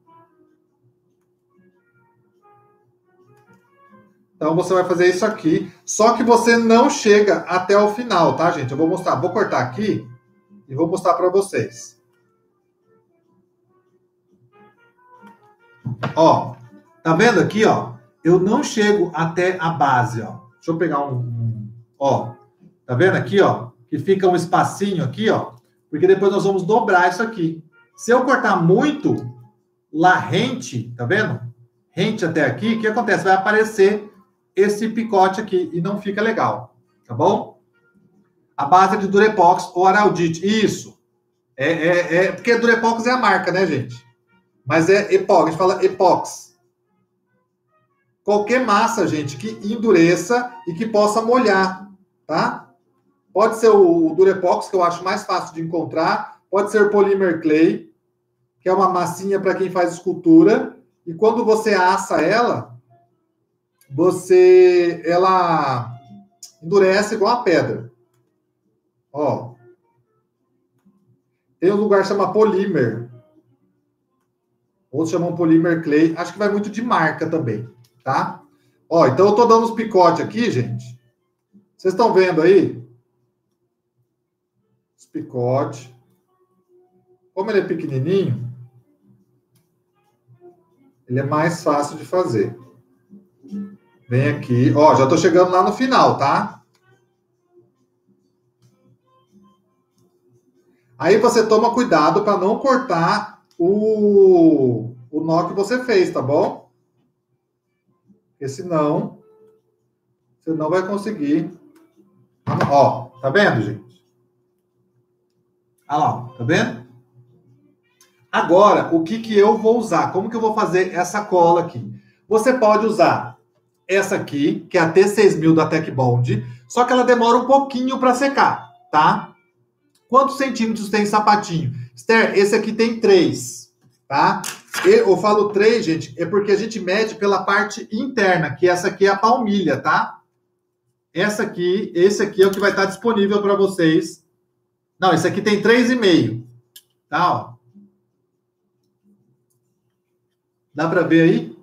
Então, você vai fazer isso aqui, só que você não chega até o final, tá, gente? Eu vou mostrar, vou cortar aqui e vou mostrar para vocês. Ó, tá vendo aqui, ó? Eu não chego até a base, ó. Deixa eu pegar um, um... Ó, tá vendo aqui, ó? Que fica um espacinho aqui, ó. Porque depois nós vamos dobrar isso aqui. Se eu cortar muito lá rente, tá vendo? Rente até aqui, o que acontece? Vai aparecer esse picote aqui e não fica legal, tá bom? A base é de Durepox ou Araldite. Isso. É, é, é, porque Durepox é a marca, né, gente? Mas é Epox, a gente fala Epox. Qualquer massa, gente, que endureça e que possa molhar, tá? Pode ser o Durepox, que eu acho mais fácil de encontrar. Pode ser o Polymer Clay, que é uma massinha para quem faz escultura. E quando você assa ela, você, ela endurece igual a pedra. Ó. Tem um lugar que chama Polymer. Outros chamam Polymer Clay. Acho que vai muito de marca também, tá? Ó, então eu tô dando os picotes aqui, gente. Vocês estão vendo aí? Os picotes. Como ele é pequenininho, ele é mais fácil de fazer. Vem aqui. Ó, já tô chegando lá no final, tá? Aí você toma cuidado para não cortar o, o nó que você fez, tá bom? Porque senão, você não vai conseguir. Ó, tá vendo, gente? Olha lá, tá vendo? Agora, o que que eu vou usar? Como que eu vou fazer essa cola aqui? Você pode usar essa aqui, que é a T seis mil da Tech Bond, só que ela demora um pouquinho para secar, tá? Quantos centímetros tem sapatinho? Esther, esse aqui tem três, tá? Eu falo três, gente, é porque a gente mede pela parte interna, que essa aqui é a palmilha, tá? Essa aqui, esse aqui é o que vai estar disponível para vocês. Não, esse aqui tem três e meio, tá? Ó. Dá para ver aí?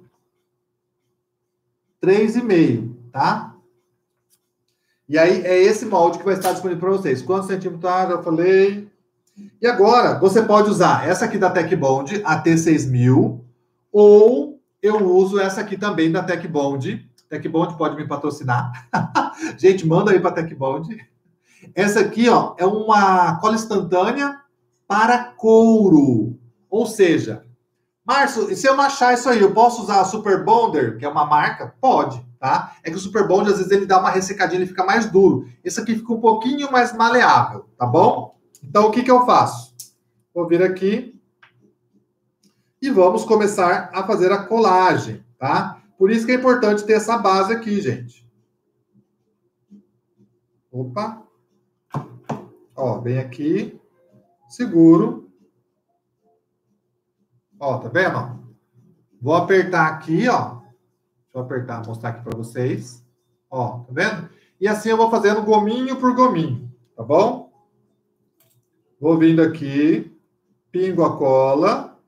três e meio, tá? E aí é esse molde que vai estar disponível para vocês. Quantos centímetros? Ah, já falei. E agora, você pode usar essa aqui da Tech Bond, a T seis mil, ou eu uso essa aqui também da Tech Bond. Tech Bond pode me patrocinar. Gente, manda aí para Tech Bond. Essa aqui, ó, é uma cola instantânea para couro. Ou seja, Márcio, se eu não achar isso aí, eu posso usar a Super Bonder, que é uma marca? Pode, tá? É que o Super Bond, às vezes, ele dá uma ressecadinha, ele fica mais duro. Esse aqui fica um pouquinho mais maleável, tá bom? Então, o que que eu faço? Vou vir aqui e vamos começar a fazer a colagem, tá? Por isso que é importante ter essa base aqui, gente. Opa. Ó, vem aqui, seguro. Ó, tá vendo? Ó? Vou apertar aqui, ó. Deixa eu apertar, mostrar aqui para vocês. Ó, tá vendo? E assim eu vou fazendo gominho por gominho, tá bom? Vou vindo aqui, pingo a cola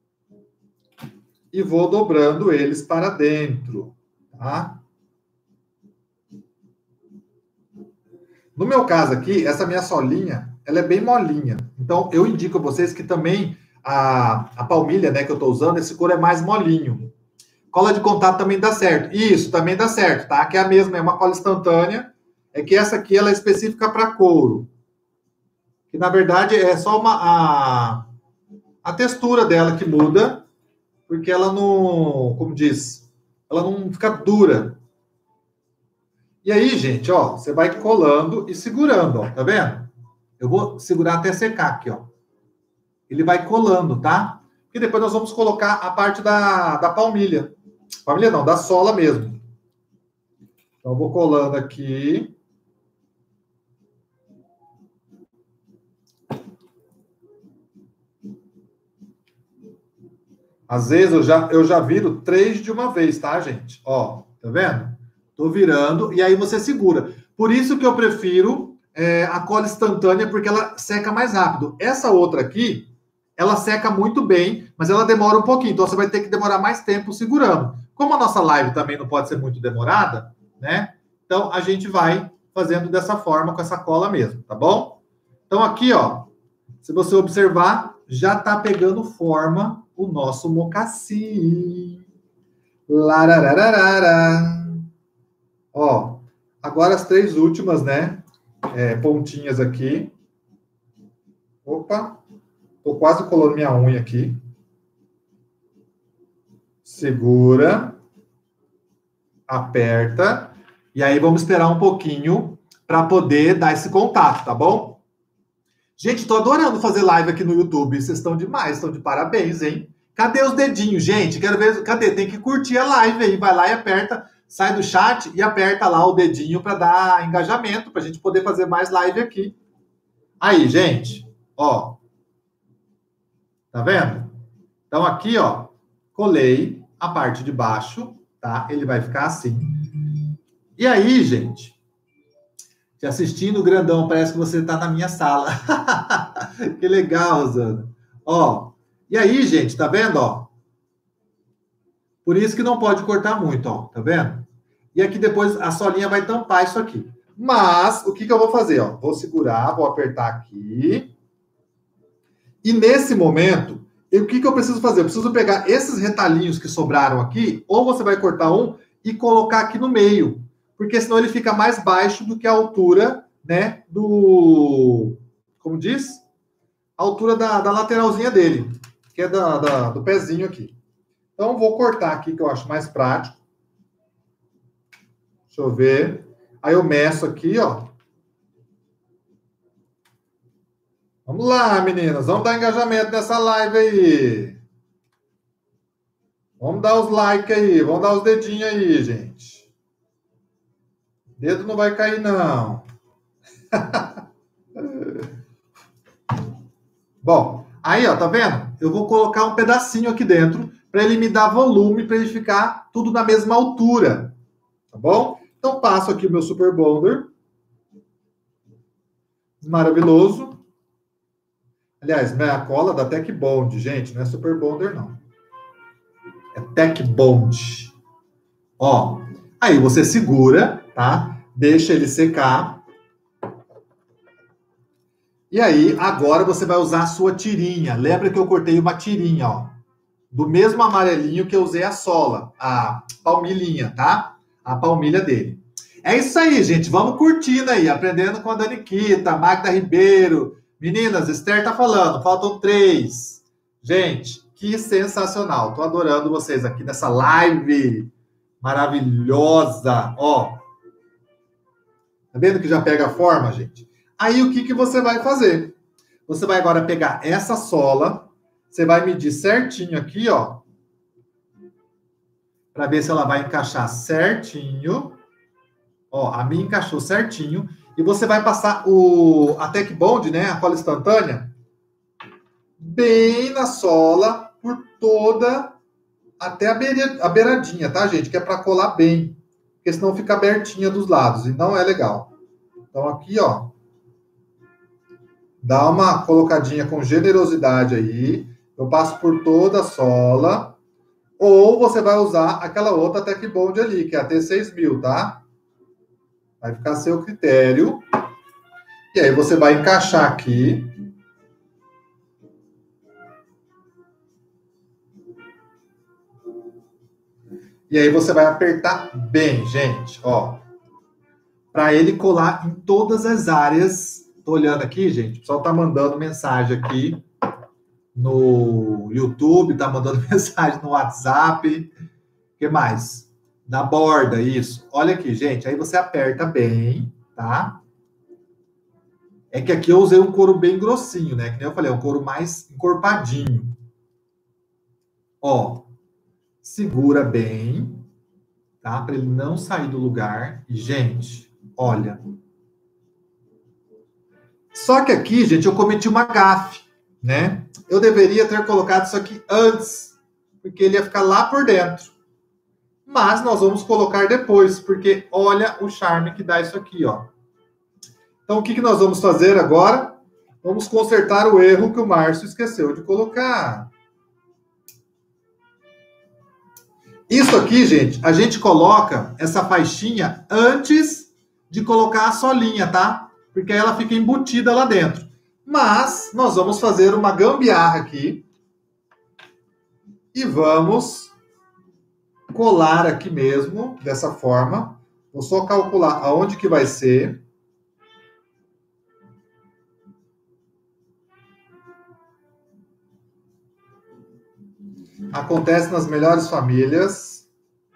e vou dobrando eles para dentro, tá? No meu caso aqui, essa minha solinha, ela é bem molinha. Então, eu indico a vocês que também a, a palmilha, né, que eu tô usando, esse couro é mais molinho. Cola de contato também dá certo. Isso, também dá certo, tá? Que é a mesma, é uma cola instantânea. É que essa aqui, ela é específica para couro. Que, na verdade, é só uma, a, a textura dela que muda, porque ela não, como diz, ela não fica dura. E aí, gente, ó, você vai colando e segurando, ó, tá vendo? Eu vou segurar até secar aqui, ó. Ele vai colando, tá? E depois nós vamos colocar a parte da, da palmilha. Palmilha não, da sola mesmo. Então, eu vou colando aqui. Às vezes eu já, eu já viro três de uma vez, tá, gente? Ó, tá vendo? Tô virando e aí você segura. Por isso que eu prefiro é, a cola instantânea, porque ela seca mais rápido. Essa outra aqui, ela seca muito bem, mas ela demora um pouquinho. Então você vai ter que demorar mais tempo segurando. Como a nossa live também não pode ser muito demorada, né? Então a gente vai fazendo dessa forma, com essa cola mesmo, tá bom? Então aqui, ó, se você observar, já tá pegando forma o o nosso mocassim. Larararara. Ó, agora as três últimas, né? É, pontinhas aqui. Opa, tô quase colando minha unha aqui. Segura. Aperta. E aí vamos esperar um pouquinho para poder dar esse contato, tá bom? Gente, tô adorando fazer live aqui no YouTube. Vocês estão demais, estão de parabéns, hein? Cadê os dedinhos, gente? Quero ver. Cadê? Tem que curtir a live aí. Vai lá e aperta, sai do chat e aperta lá o dedinho para dar engajamento, para a gente poder fazer mais live aqui. Aí, gente, ó. Tá vendo? Então aqui, ó, colei a parte de baixo, tá? Ele vai ficar assim. E aí, gente, te assistindo grandão, parece que você tá na minha sala. Que legal, Rosana. Ó, e aí, gente, tá vendo, ó? Por isso que não pode cortar muito, ó, tá vendo? E aqui depois a solinha vai tampar isso aqui. Mas, o que que eu vou fazer, ó? Vou segurar, vou apertar aqui. E nesse momento, o que que eu preciso fazer? Eu preciso pegar esses retalhinhos que sobraram aqui, ou você vai cortar um e colocar aqui no meio. Porque senão ele fica mais baixo do que a altura, né, do... Como diz? A altura da, da lateralzinha dele, que é da, da, do pezinho aqui. Então, vou cortar aqui, que eu acho mais prático. Deixa eu ver. Aí eu meço aqui, ó. Vamos lá, meninas. Vamos dar engajamento nessa live aí. Vamos dar os likes aí. Vamos dar os dedinhos aí, gente. Dedo não vai cair, não. Bom, aí, ó, tá vendo? Eu vou colocar um pedacinho aqui dentro para ele me dar volume, para ele ficar tudo na mesma altura. Tá bom? Então, passo aqui o meu Super Bonder. Maravilhoso. Aliás, minha cola da Tech Bond, gente. Não é Super Bonder, não. É Tech Bond. Ó, aí você segura, tá? Deixa ele secar. E aí, agora você vai usar a sua tirinha. Lembra que eu cortei uma tirinha, ó. Do mesmo amarelinho que eu usei a sola. A palmilhinha, tá? A palmilha dele. É isso aí, gente. Vamos curtindo aí. Aprendendo com a Daniquita, Magda Ribeiro. Meninas, Esther tá falando. Faltam três. Gente, que sensacional. Tô adorando vocês aqui nessa live maravilhosa. Ó. Tá vendo que já pega a forma, gente? Aí, o que que você vai fazer? Você vai agora pegar essa sola, você vai medir certinho aqui, ó, para ver se ela vai encaixar certinho. Ó, a minha encaixou certinho. E você vai passar o, a Tech Bond, né, a cola instantânea, bem na sola, por toda, até a, beira, a beiradinha, tá, gente? Que é para colar bem. Porque senão fica abertinha dos lados, e não é legal. Então, aqui, ó, dá uma colocadinha com generosidade aí. Eu passo por toda a sola. Ou você vai usar aquela outra Tech Bond ali, que é a T seis mil, tá? Vai ficar a seu critério. E aí você vai encaixar aqui. E aí você vai apertar bem, gente, ó. Para ele colar em todas as áreas. Tô olhando aqui, gente. O pessoal tá mandando mensagem aqui no YouTube, tá mandando mensagem no WhatsApp. O que mais? Da borda, isso. Olha aqui, gente. Aí você aperta bem, tá? É que aqui eu usei um couro bem grossinho, né? Que nem eu falei, é um couro mais encorpadinho. Ó. Segura bem, tá? Para ele não sair do lugar. E, gente, olha. Só que aqui, gente, eu cometi uma gafe, né? Eu deveria ter colocado isso aqui antes, porque ele ia ficar lá por dentro. Mas nós vamos colocar depois, porque olha o charme que dá isso aqui, ó. Então, o que que nós vamos fazer agora? Vamos consertar o erro que o Márcio esqueceu de colocar. Isso aqui, gente, a gente coloca essa faixinha antes de colocar a solinha, tá? Porque aí ela fica embutida lá dentro. Mas nós vamos fazer uma gambiarra aqui. E vamos colar aqui mesmo, dessa forma. Vou só calcular aonde que vai ser. Acontece nas melhores famílias.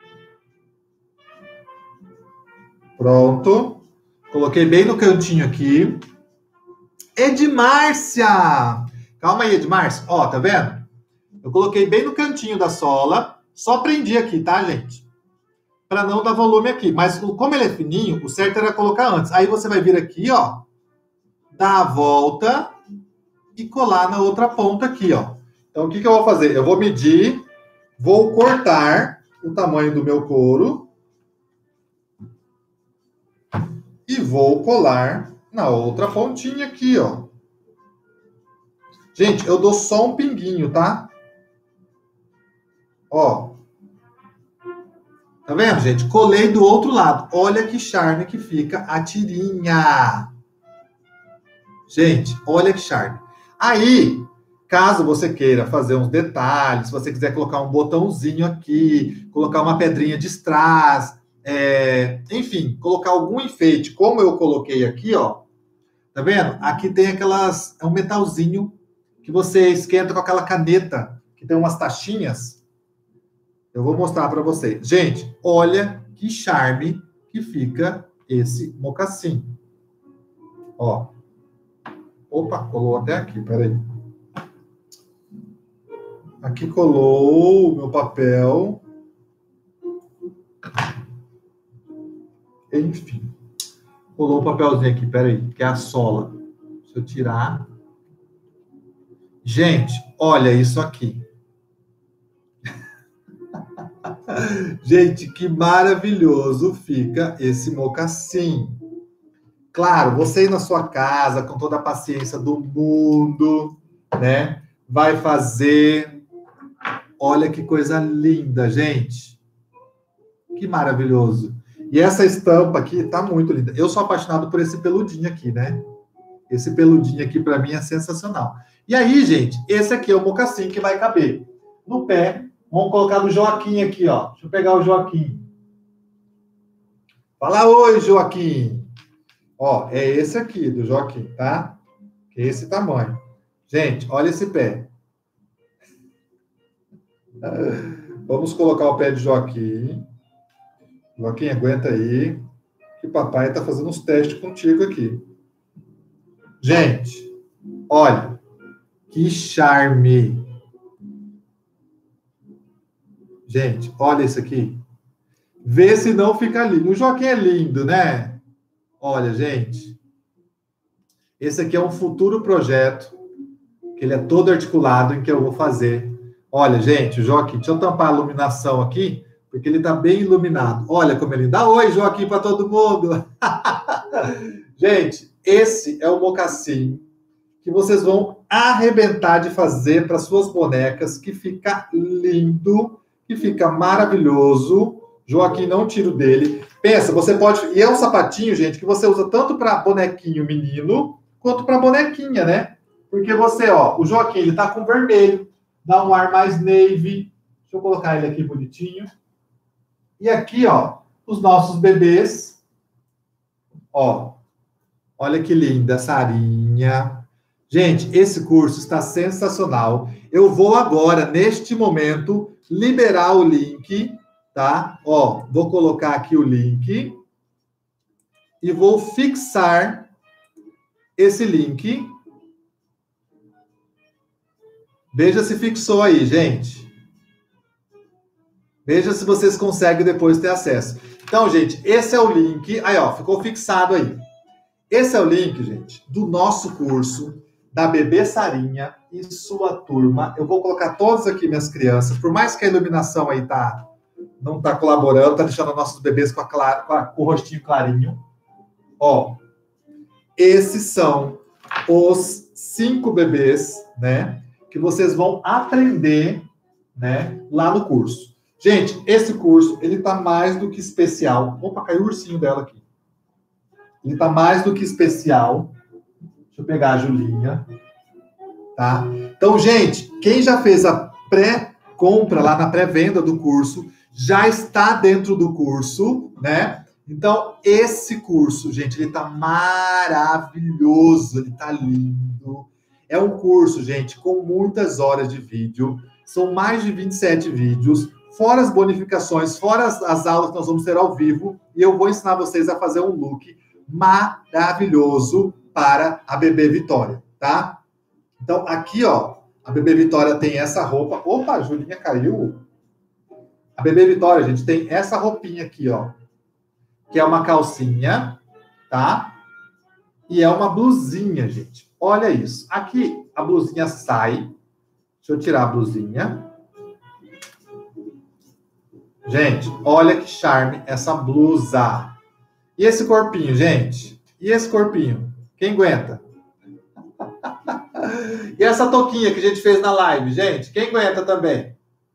Pronto. Coloquei bem no cantinho aqui. Edmárcia! Calma aí, Edmárcia. Ó, tá vendo? Eu coloquei bem no cantinho da sola. Só prendi aqui, tá, gente? Para não dar volume aqui. Mas como ele é fininho, o certo era colocar antes. Aí você vai vir aqui, ó. Dar a volta e colar na outra ponta aqui, ó. Então, o que, que eu vou fazer? Eu vou medir, vou cortar o tamanho do meu couro e vou colar na outra pontinha aqui, ó. Gente, eu dou só um pinguinho, tá? Ó. Tá vendo, gente? Colei do outro lado. Olha que charme que fica a tirinha. Gente, olha que charme. Aí, caso você queira fazer uns detalhes, se você quiser colocar um botãozinho aqui, colocar uma pedrinha de strass, é, enfim, colocar algum enfeite, como eu coloquei aqui, ó. Tá vendo? Aqui tem aquelas, é um metalzinho que você esquenta com aquela caneta, que tem umas tachinhas. Eu vou mostrar para vocês. Gente, olha que charme que fica esse mocassim. Ó. Opa, colou até aqui, peraí. Aqui colou o meu papel. Enfim. Colou o papelzinho aqui, peraí, que é a sola. Deixa eu tirar. Gente, olha isso aqui. Gente, que maravilhoso fica esse mocassim. Claro, você ir na sua casa com toda a paciência do mundo, né? Vai fazer. Olha que coisa linda, gente. Que maravilhoso. E essa estampa aqui tá muito linda. Eu sou apaixonado por esse peludinho aqui, né? Esse peludinho aqui para mim é sensacional. E aí, gente, esse aqui é o mocassim que vai caber no pé. Vamos colocar no Joaquim aqui, ó. Deixa eu pegar o Joaquim. Fala oi, Joaquim. Ó, é esse aqui do Joaquim, tá? Que é esse tamanho. Gente, olha esse pé. Vamos colocar o pé de Joaquim. Joaquim, aguenta aí. Que o papai tá fazendo uns testes contigo aqui. Gente, olha. Que charme. Gente, olha isso aqui. Vê se não fica lindo. O Joaquim é lindo, né? Olha, gente. Esse aqui é um futuro projeto, que ele é todo articulado, em que eu vou fazer. Olha, gente, o Joaquim, deixa eu tampar a iluminação aqui, porque ele tá bem iluminado. Olha como ele dá oi, Joaquim, para todo mundo. Gente, esse é o mocassim que vocês vão arrebentar de fazer para suas bonecas, que fica lindo, que fica maravilhoso. Joaquim, não tiro dele. Pensa, você pode... E é um sapatinho, gente, que você usa tanto para bonequinho menino, quanto para bonequinha, né? Porque você, ó, o Joaquim, ele tá com vermelho, dá um ar mais navy. Deixa eu colocar ele aqui bonitinho. E aqui, ó, os nossos bebês. Ó, olha que linda, Sarinha. Gente, esse curso está sensacional. Eu vou agora, neste momento, liberar o link, tá? Ó, vou colocar aqui o link e vou fixar esse link. Veja se fixou aí, gente. Veja se vocês conseguem depois ter acesso. Então, gente, esse é o link. Aí, ó, ficou fixado aí. Esse é o link, gente, do nosso curso da Bebê Sarinha e sua turma. Eu vou colocar todos aqui, minhas crianças. Por mais que a iluminação aí tá, não tá colaborando, tá deixando nossos bebês com, a clara, com, a, com o rostinho clarinho. Ó, esses são os cinco bebês, né, que vocês vão aprender, né, lá no curso. Gente, esse curso, ele tá mais do que especial. Opa, caiu o ursinho dela aqui. Ele tá mais do que especial. Deixa eu pegar a Julinha. Tá? Então, gente, quem já fez a pré, compra lá na pré-venda do curso, já está dentro do curso, né? Então, esse curso, gente, ele tá maravilhoso, ele tá lindo. É um curso, gente, com muitas horas de vídeo, são mais de vinte e sete vídeos, fora as bonificações, fora as, as aulas que nós vamos ter ao vivo, e eu vou ensinar vocês a fazer um look maravilhoso para a bebê Vitória, tá? Então, aqui, ó, a bebê Vitória tem essa roupa. Opa, a Julinha caiu. A bebê Vitória, gente, tem essa roupinha aqui, ó, que é uma calcinha, tá? E é uma blusinha, gente. Olha isso. Aqui, a blusinha sai. Deixa eu tirar a blusinha. Gente, olha que charme essa blusa. E esse corpinho, gente? E esse corpinho? Quem aguenta? E essa touquinha que a gente fez na live, gente? Quem aguenta também?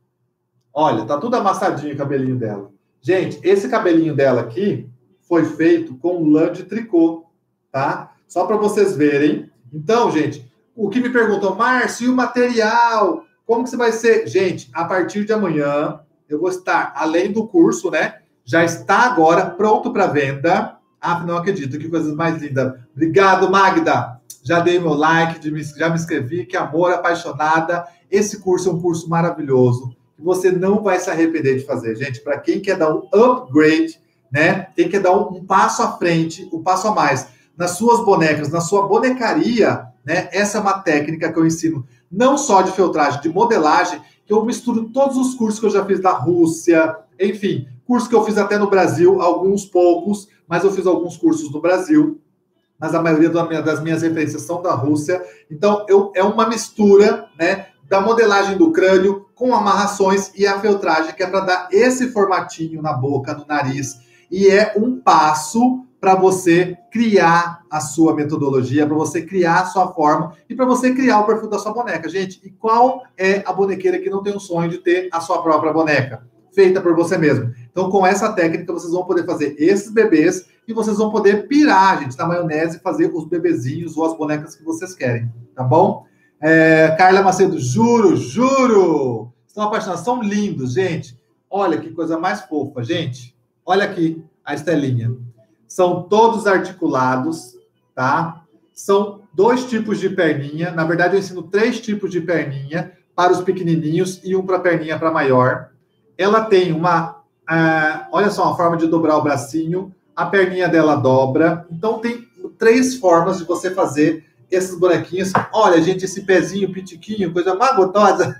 Olha, tá tudo amassadinho o cabelinho dela. Gente, esse cabelinho dela aqui foi feito com lã de tricô, tá? Só para vocês verem. Então, gente, o que me perguntam, Márcio, e o material? Como que você vai ser? Gente, a partir de amanhã, eu vou estar, além do curso, né? Já está agora pronto para venda. Ah, não acredito, que coisa mais linda. Obrigado, Magda. Já dei meu like, já me inscrevi, que amor, apaixonada. Esse curso é um curso maravilhoso, que você não vai se arrepender de fazer, gente. Para quem quer dar um upgrade, né? Quem quer dar um, um passo à frente, um passo a mais nas suas bonecas, na sua bonecaria, né? Essa é uma técnica que eu ensino, não só de filtragem, de modelagem, que eu misturo todos os cursos que eu já fiz da Rússia, enfim, curso que eu fiz até no Brasil, alguns poucos, mas eu fiz alguns cursos no Brasil, mas a maioria das minhas referências são da Rússia. Então, eu, é uma mistura, né, da modelagem do crânio com amarrações e a feltragem, que é para dar esse formatinho na boca, no nariz. E é um passo para você criar a sua metodologia, para você criar a sua forma e para você criar o perfil da sua boneca. Gente, e qual é a bonequeira que não tem o sonho de ter a sua própria boneca? Feita por você mesmo. Então, com essa técnica, vocês vão poder fazer esses bebês e vocês vão poder pirar, gente, na maionese e fazer os bebezinhos ou as bonecas que vocês querem, tá bom? É, Carla Macedo, juro, juro! Estão apaixonados, são lindos, gente. Olha que coisa mais fofa, gente. Olha aqui a estelinha. São todos articulados, tá? São dois tipos de perninha. Na verdade, eu ensino três tipos de perninha para os pequenininhos e um para perninha para maior. Ela tem uma, uh, olha só, uma forma de dobrar o bracinho. A perninha dela dobra. Então, tem três formas de você fazer esses bonequinhos. Olha, gente, esse pezinho, pitiquinho, coisa mais gostosa.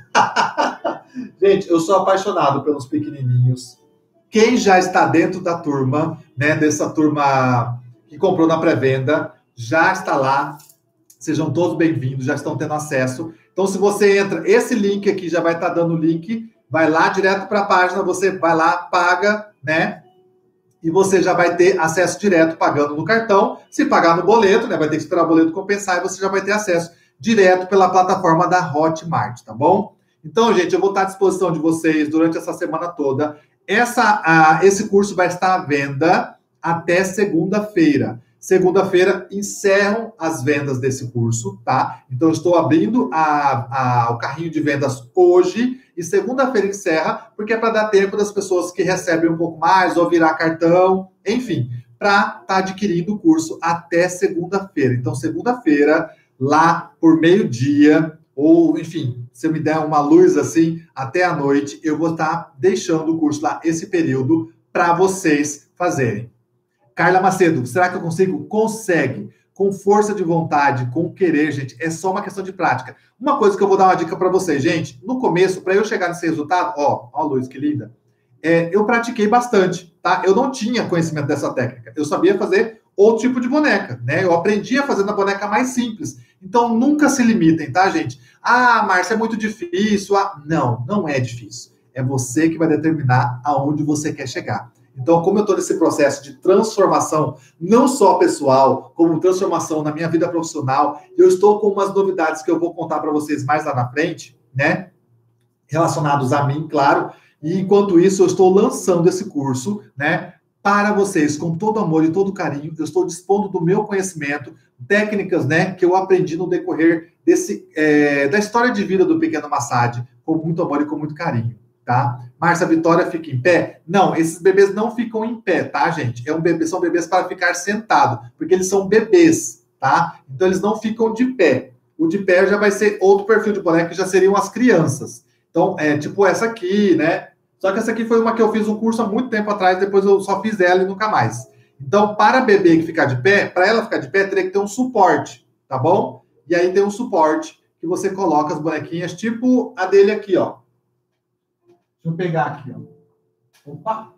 Gente, eu sou apaixonado pelos pequenininhos. Quem já está dentro da turma, né, dessa turma que comprou na pré-venda, já está lá. Sejam todos bem-vindos, já estão tendo acesso. Então, se você entra, esse link aqui já vai estar dando o link, vai lá direto para a página, você vai lá, paga, né? E você já vai ter acesso direto pagando no cartão. Se pagar no boleto, né, vai ter que esperar o boleto compensar e você já vai ter acesso direto pela plataforma da Hotmart, tá bom? Então, gente, eu vou estar à disposição de vocês durante essa semana toda. Essa, uh, esse curso vai estar à venda até segunda-feira. Segunda-feira encerram as vendas desse curso, tá? Então, eu estou abrindo a, a, o carrinho de vendas hoje e segunda-feira encerra, porque é para dar tempo das pessoas que recebem um pouco mais ou virar cartão, enfim, para estar tá adquirindo o curso até segunda-feira. Então, segunda-feira, lá por meio-dia, ou, enfim, se eu me der uma luz assim, até a noite, eu vou estar tá deixando o curso lá, esse período, para vocês fazerem. Carla Macedo, será que eu consigo? Consegue. Com força de vontade, com querer, gente, é só uma questão de prática. Uma coisa que eu vou dar uma dica para vocês, gente, no começo, para eu chegar nesse resultado, ó, ó a luz, que linda, é, eu pratiquei bastante, tá? Eu não tinha conhecimento dessa técnica, eu sabia fazer outro tipo de boneca, né? Eu aprendi a fazer na boneca mais simples. Então, nunca se limitem, tá, gente? Ah, Márcia, é muito difícil. Ah, não, não é difícil. É você que vai determinar aonde você quer chegar. Então, como eu estou nesse processo de transformação, não só pessoal, como transformação na minha vida profissional, eu estou com umas novidades que eu vou contar para vocês mais lá na frente, né? Relacionados a mim, claro. E enquanto isso, eu estou lançando esse curso, né? Para vocês, com todo amor e todo carinho, eu estou dispondo do meu conhecimento, técnicas, né, que eu aprendi no decorrer desse, é, da história de vida do Pequeno Massad, com muito amor e com muito carinho, tá? Márcia Vitória fica em pé? Não, esses bebês não ficam em pé, tá, gente? É um bebê, são bebês para ficar sentado, porque eles são bebês, tá? Então eles não ficam de pé. O de pé já vai ser outro perfil de boneca, que já seriam as crianças. Então, é tipo essa aqui, né? Só que essa aqui foi uma que eu fiz um curso há muito tempo atrás, depois eu só fiz ela e nunca mais. Então, para a bebê que ficar de pé, para ela ficar de pé, teria que ter um suporte, tá bom? E aí tem um suporte que você coloca as bonequinhas, tipo a dele aqui, ó. Deixa eu pegar aqui, ó. Opa!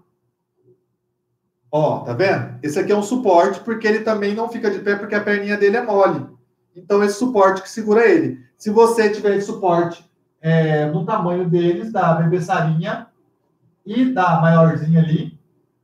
Ó, tá vendo? Esse aqui é um suporte, porque ele também não fica de pé, porque a perninha dele é mole. Então, esse suporte que segura ele. Se você tiver esse suporte é, no tamanho deles, da bebê Sarinha e da maiorzinha ali,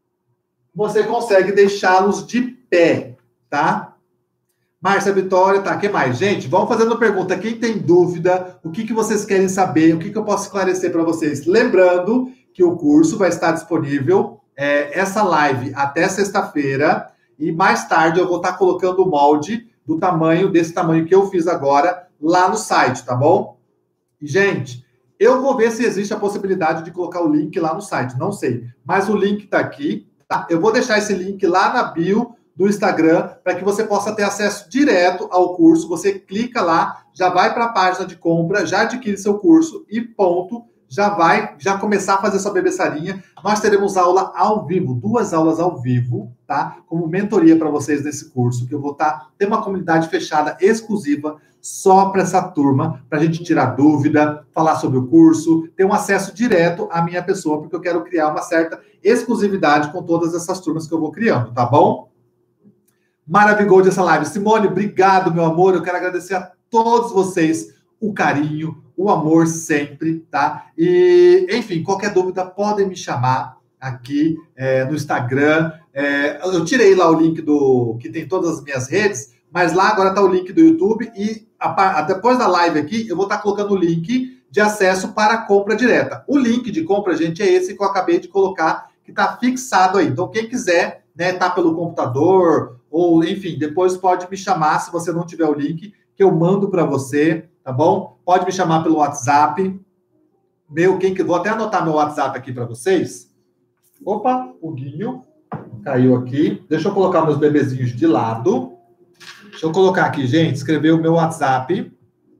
você consegue deixá-los de pé, tá? Márcia Vitória, tá, o que mais? Gente, vamos fazendo pergunta. Quem tem dúvida, o que, que vocês querem saber, o que, que eu posso esclarecer para vocês? Lembrando que o curso vai estar disponível, é, essa live até sexta-feira, e mais tarde eu vou estar colocando o molde do tamanho, desse tamanho que eu fiz agora, lá no site, tá bom? E, gente, eu vou ver se existe a possibilidade de colocar o link lá no site, não sei. Mas o link tá aqui, tá? Eu vou deixar esse link lá na bio do Instagram, para que você possa ter acesso direto ao curso. Você clica lá, já vai para a página de compra, já adquire seu curso e ponto. Já vai, já começar a fazer sua bebê Sarinha. Nós teremos aula ao vivo, duas aulas ao vivo, tá? Como mentoria para vocês nesse curso, que eu vou estar, ter uma comunidade fechada, exclusiva, só para essa turma, para a gente tirar dúvida, falar sobre o curso, ter um acesso direto à minha pessoa, porque eu quero criar uma certa exclusividade com todas essas turmas que eu vou criando, tá bom? Maravilhoso essa live. Simone, obrigado, meu amor. Eu quero agradecer a todos vocês o carinho, o amor sempre, tá? E, enfim, qualquer dúvida, podem me chamar aqui é, no Instagram. É, eu tirei lá o link do que tem todas as minhas redes, mas lá agora tá o link do YouTube e a, a, depois da live aqui, eu vou estar colocando o link de acesso para a compra direta. O link de compra, gente, é esse que eu acabei de colocar, que tá fixado aí. Então, quem quiser, né, tá pelo computador, ou, enfim, depois pode me chamar, se você não tiver o link, que eu mando para você, tá bom? Pode me chamar pelo WhatsApp. Meu, quem que... Vou até anotar meu WhatsApp aqui para vocês. Opa, o Guinho caiu aqui. Deixa eu colocar meus bebezinhos de lado. Deixa eu colocar aqui, gente, escrever o meu WhatsApp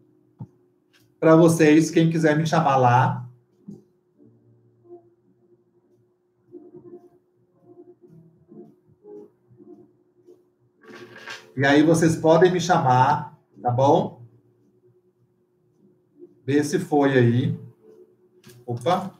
para vocês, quem quiser me chamar lá. E aí vocês podem me chamar, tá bom? Vê se foi aí. Opa.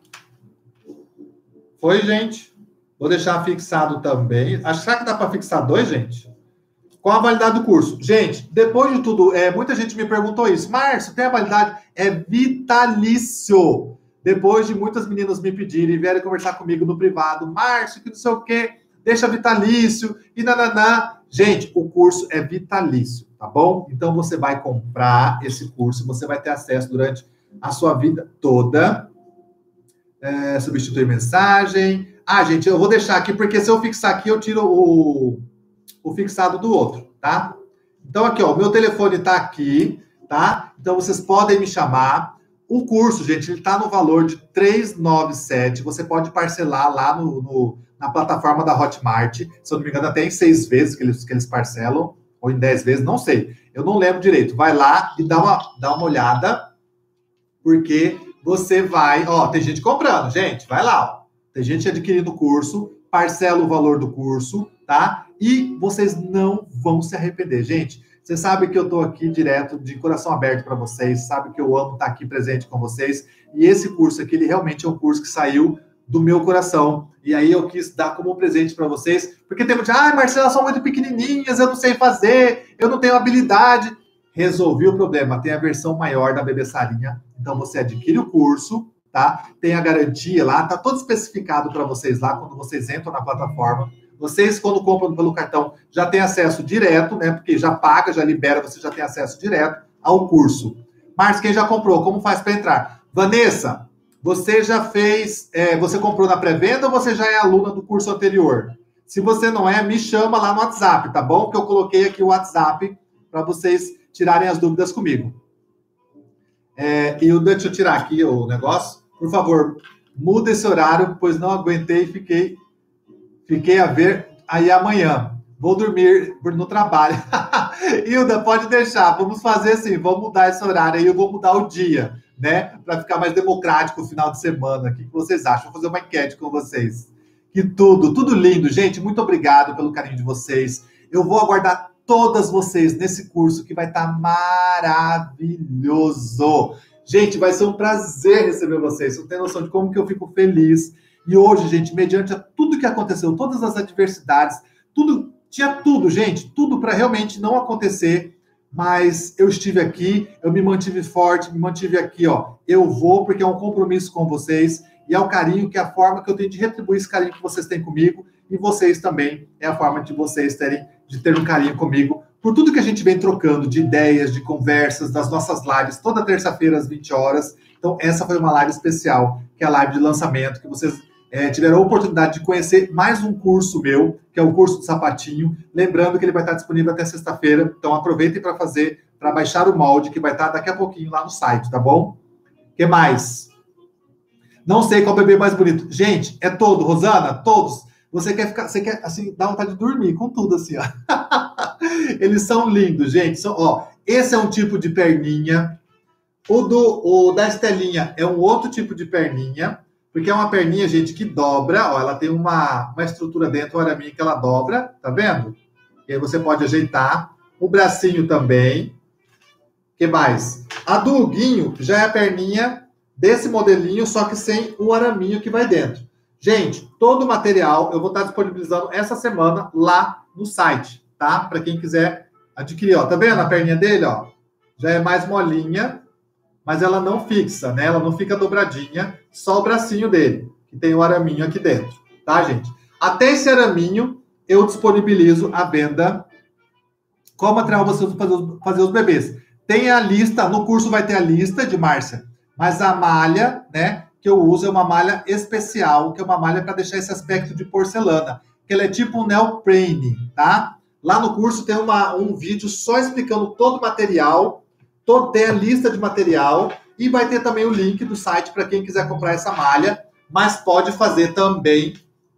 Foi, gente? Vou deixar fixado também. Acho que dá para fixar dois, gente? Qual a validade do curso? Gente, depois de tudo, é, muita gente me perguntou isso. Márcio, tem a validade? É vitalício. Depois de muitas meninas me pedirem e vierem conversar comigo no privado. Márcio, que não sei o quê, deixa vitalício e nananá. Gente, o curso é vitalício, tá bom? Então, você vai comprar esse curso, você vai ter acesso durante a sua vida toda. É, substituir mensagem. Ah, gente, eu vou deixar aqui, porque se eu fixar aqui, eu tiro o, o fixado do outro, tá? Então, aqui, ó, o meu telefone tá aqui, tá? Então, vocês podem me chamar. O curso, gente, ele tá no valor de trezentos e noventa e sete reais. Você pode parcelar lá no... no na plataforma da Hotmart, se eu não me engano, até em seis vezes que eles, que eles parcelam, ou em dez vezes, não sei. Eu não lembro direito. Vai lá e dá uma, dá uma olhada, porque você vai... Ó, tem gente comprando, gente, vai lá, ó. Tem gente adquirindo o curso, parcela o valor do curso, tá? E vocês não vão se arrepender, gente. Vocês sabem que eu tô aqui direto, de coração aberto para vocês, sabe que eu amo estar aqui presente com vocês, e esse curso aqui, ele realmente é um curso que saiu do meu coração. E aí eu quis dar como presente para vocês, porque tem muita gente, ah, Marcelo, elas são muito pequenininhas, eu não sei fazer, eu não tenho habilidade. Resolvi o problema, tem a versão maior da Bebê Sarinha, então você adquire o curso, tá? Tem a garantia lá, tá todo especificado para vocês lá, quando vocês entram na plataforma. Vocês, quando compram pelo cartão, já tem acesso direto, né? Porque já paga, já libera, você já tem acesso direto ao curso. Márcio, quem já comprou, como faz para entrar? Vanessa, você já fez, é, você comprou na pré-venda ou você já é aluna do curso anterior? Se você não é, me chama lá no WhatsApp, tá bom? Que eu coloquei aqui o WhatsApp para vocês tirarem as dúvidas comigo. É, Hilda, deixa eu tirar aqui o negócio. Por favor, muda esse horário, pois não aguentei e fiquei, fiquei a ver aí amanhã. Vou dormir no trabalho. Hilda, pode deixar. Vamos fazer assim, vamos mudar esse horário aí, eu vou mudar o dia, né? Para ficar mais democrático o final de semana. O que vocês acham? Vou fazer uma enquete com vocês. Que tudo, tudo lindo. Gente, muito obrigado pelo carinho de vocês. Eu vou aguardar todas vocês nesse curso que vai estar maravilhoso. Gente, vai ser um prazer receber vocês. Você não tem noção de como que eu fico feliz. E hoje, gente, mediante a tudo que aconteceu, todas as adversidades, tudo, tinha tudo, gente, tudo para realmente não acontecer, mas eu estive aqui, eu me mantive forte, me mantive aqui, ó. Eu vou porque é um compromisso com vocês e é o carinho, que é a forma que eu tenho de retribuir esse carinho que vocês têm comigo, e vocês também é a forma de vocês terem, de ter um carinho comigo, por tudo que a gente vem trocando de ideias, de conversas, das nossas lives, toda terça-feira às vinte horas. Então, essa foi uma live especial, que é a live de lançamento, que vocês é, tiveram a oportunidade de conhecer mais um curso meu, que é o curso do sapatinho. Lembrando que ele vai estar disponível até sexta-feira, então aproveitem para fazer, para baixar o molde, que vai estar daqui a pouquinho lá no site, tá bom? O que mais? Não sei qual bebê mais bonito. Gente, é todo, Rosana, todos. Você quer ficar, você quer, assim, dar vontade de dormir com tudo, assim, ó. Eles são lindos, gente. São, ó, esse é um tipo de perninha. O, do, o da Estelinha é um outro tipo de perninha, porque é uma perninha, gente, que dobra, ó, ela tem uma, uma estrutura dentro, o araminho que ela dobra, tá vendo? E aí você pode ajeitar. O bracinho também. O que mais? A do Huguinho já é a perninha desse modelinho, só que sem o araminho que vai dentro. Gente, todo o material eu vou estar disponibilizando essa semana lá no site, tá? Para quem quiser adquirir, ó. Tá vendo a perninha dele, ó? Já é mais molinha, mas ela não fixa, né? Ela não fica dobradinha, só o bracinho dele, que tem o araminho aqui dentro, tá, gente? Até esse araminho eu disponibilizo a venda. Qual material vocês vão fazer os bebês? Tem a lista, no curso vai ter a lista de Márcia, mas a malha, né, que eu uso é uma malha especial, que é uma malha para deixar esse aspecto de porcelana, que ela é tipo um neoprene, tá? Lá no curso tem uma, um vídeo só explicando todo o material, todo, tem a lista de material, e vai ter também o link do site para quem quiser comprar essa malha, mas pode fazer também,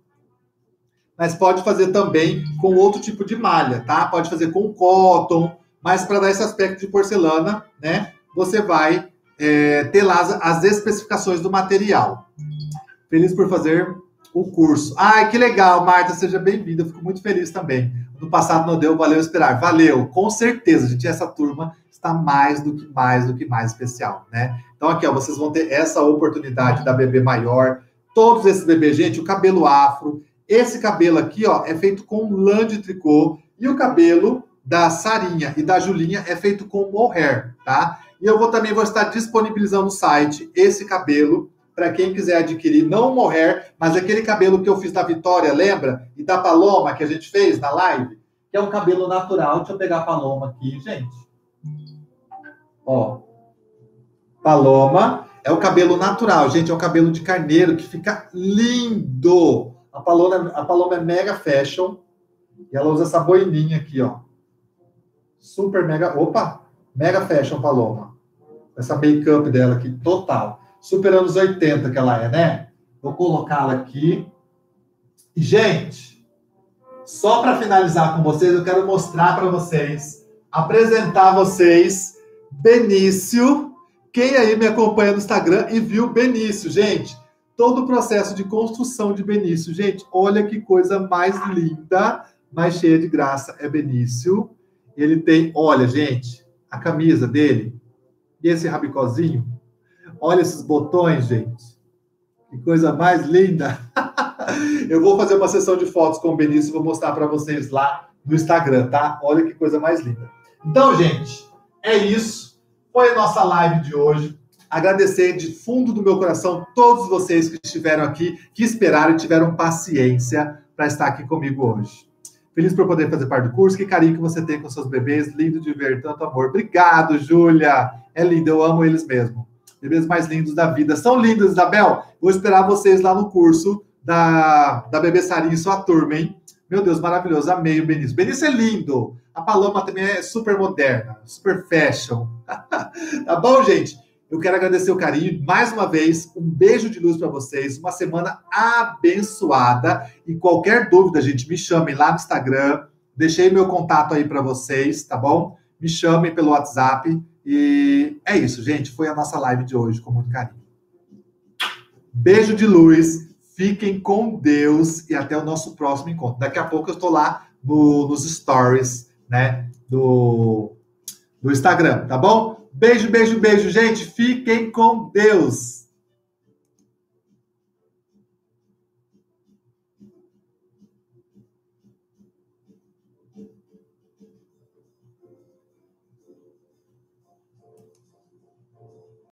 mas pode fazer também com outro tipo de malha, tá? Pode fazer com cotton, mas para dar esse aspecto de porcelana, né, você vai É, ter lá as, as especificações do material. Feliz por fazer o curso. Ai, que legal, Marta, seja bem-vinda. Fico muito feliz também. No passado não deu, valeu esperar. Valeu, com certeza, gente. Essa turma está mais do que mais do que mais especial, né? Então aqui, ó, vocês vão ter essa oportunidade da bebê maior. Todos esses bebês, gente, o cabelo afro. Esse cabelo aqui, ó, é feito com lã de tricô. E o cabelo da Sarinha e da Julinha é feito com mohair, tá? E eu vou também vou estar disponibilizando no site esse cabelo para quem quiser adquirir, não o mohair, mas aquele cabelo que eu fiz da Vitória, lembra? E da Paloma que a gente fez na live, que é um cabelo natural. Deixa eu pegar a Paloma aqui, gente. Ó. Paloma é o cabelo natural, gente, é um cabelo de carneiro que fica lindo. A Paloma, a Paloma é mega fashion e ela usa essa boininha aqui, ó. Super mega, opa, mega fashion Paloma. Essa make-up dela aqui, total. Super anos oitenta que ela é, né? Vou colocá-la aqui. E, gente, só para finalizar com vocês, eu quero mostrar para vocês, apresentar vocês Benício. Quem aí me acompanha no Instagram e viu Benício, gente? Todo o processo de construção de Benício. Gente, olha que coisa mais linda, mais cheia de graça. É Benício. Ele tem, olha, gente, a camisa dele e esse rabicozinho. Olha esses botões, gente. Que coisa mais linda. Eu vou fazer uma sessão de fotos com o Benício e vou mostrar para vocês lá no Instagram, tá? Olha que coisa mais linda. Então, gente, é isso. Foi a nossa live de hoje. Agradecer de fundo do meu coração todos vocês que estiveram aqui, que esperaram e tiveram paciência para estar aqui comigo hoje. Feliz por poder fazer parte do curso. Que carinho que você tem com seus bebês. Lindo de ver, tanto amor. Obrigado, Júlia. É lindo, eu amo eles mesmo. Bebês mais lindos da vida. São lindos, Isabel. Vou esperar vocês lá no curso da, da Bebê Sarinha e sua turma, hein? Meu Deus, maravilhoso. Amei o Benício. Benício é lindo. A Paloma também é super moderna, super fashion. Tá bom, gente? Eu quero agradecer o carinho. Mais uma vez, um beijo de luz para vocês. Uma semana abençoada. E qualquer dúvida, gente, me chamem lá no Instagram. Deixei meu contato aí para vocês, tá bom? Me chamem pelo WhatsApp. E é isso, gente. Foi a nossa live de hoje, com muito carinho. Beijo de luz. Fiquem com Deus e até o nosso próximo encontro. Daqui a pouco eu estou lá no, nos stories, né, do, do Instagram, tá bom? Beijo, beijo, beijo, gente. Fiquem com Deus.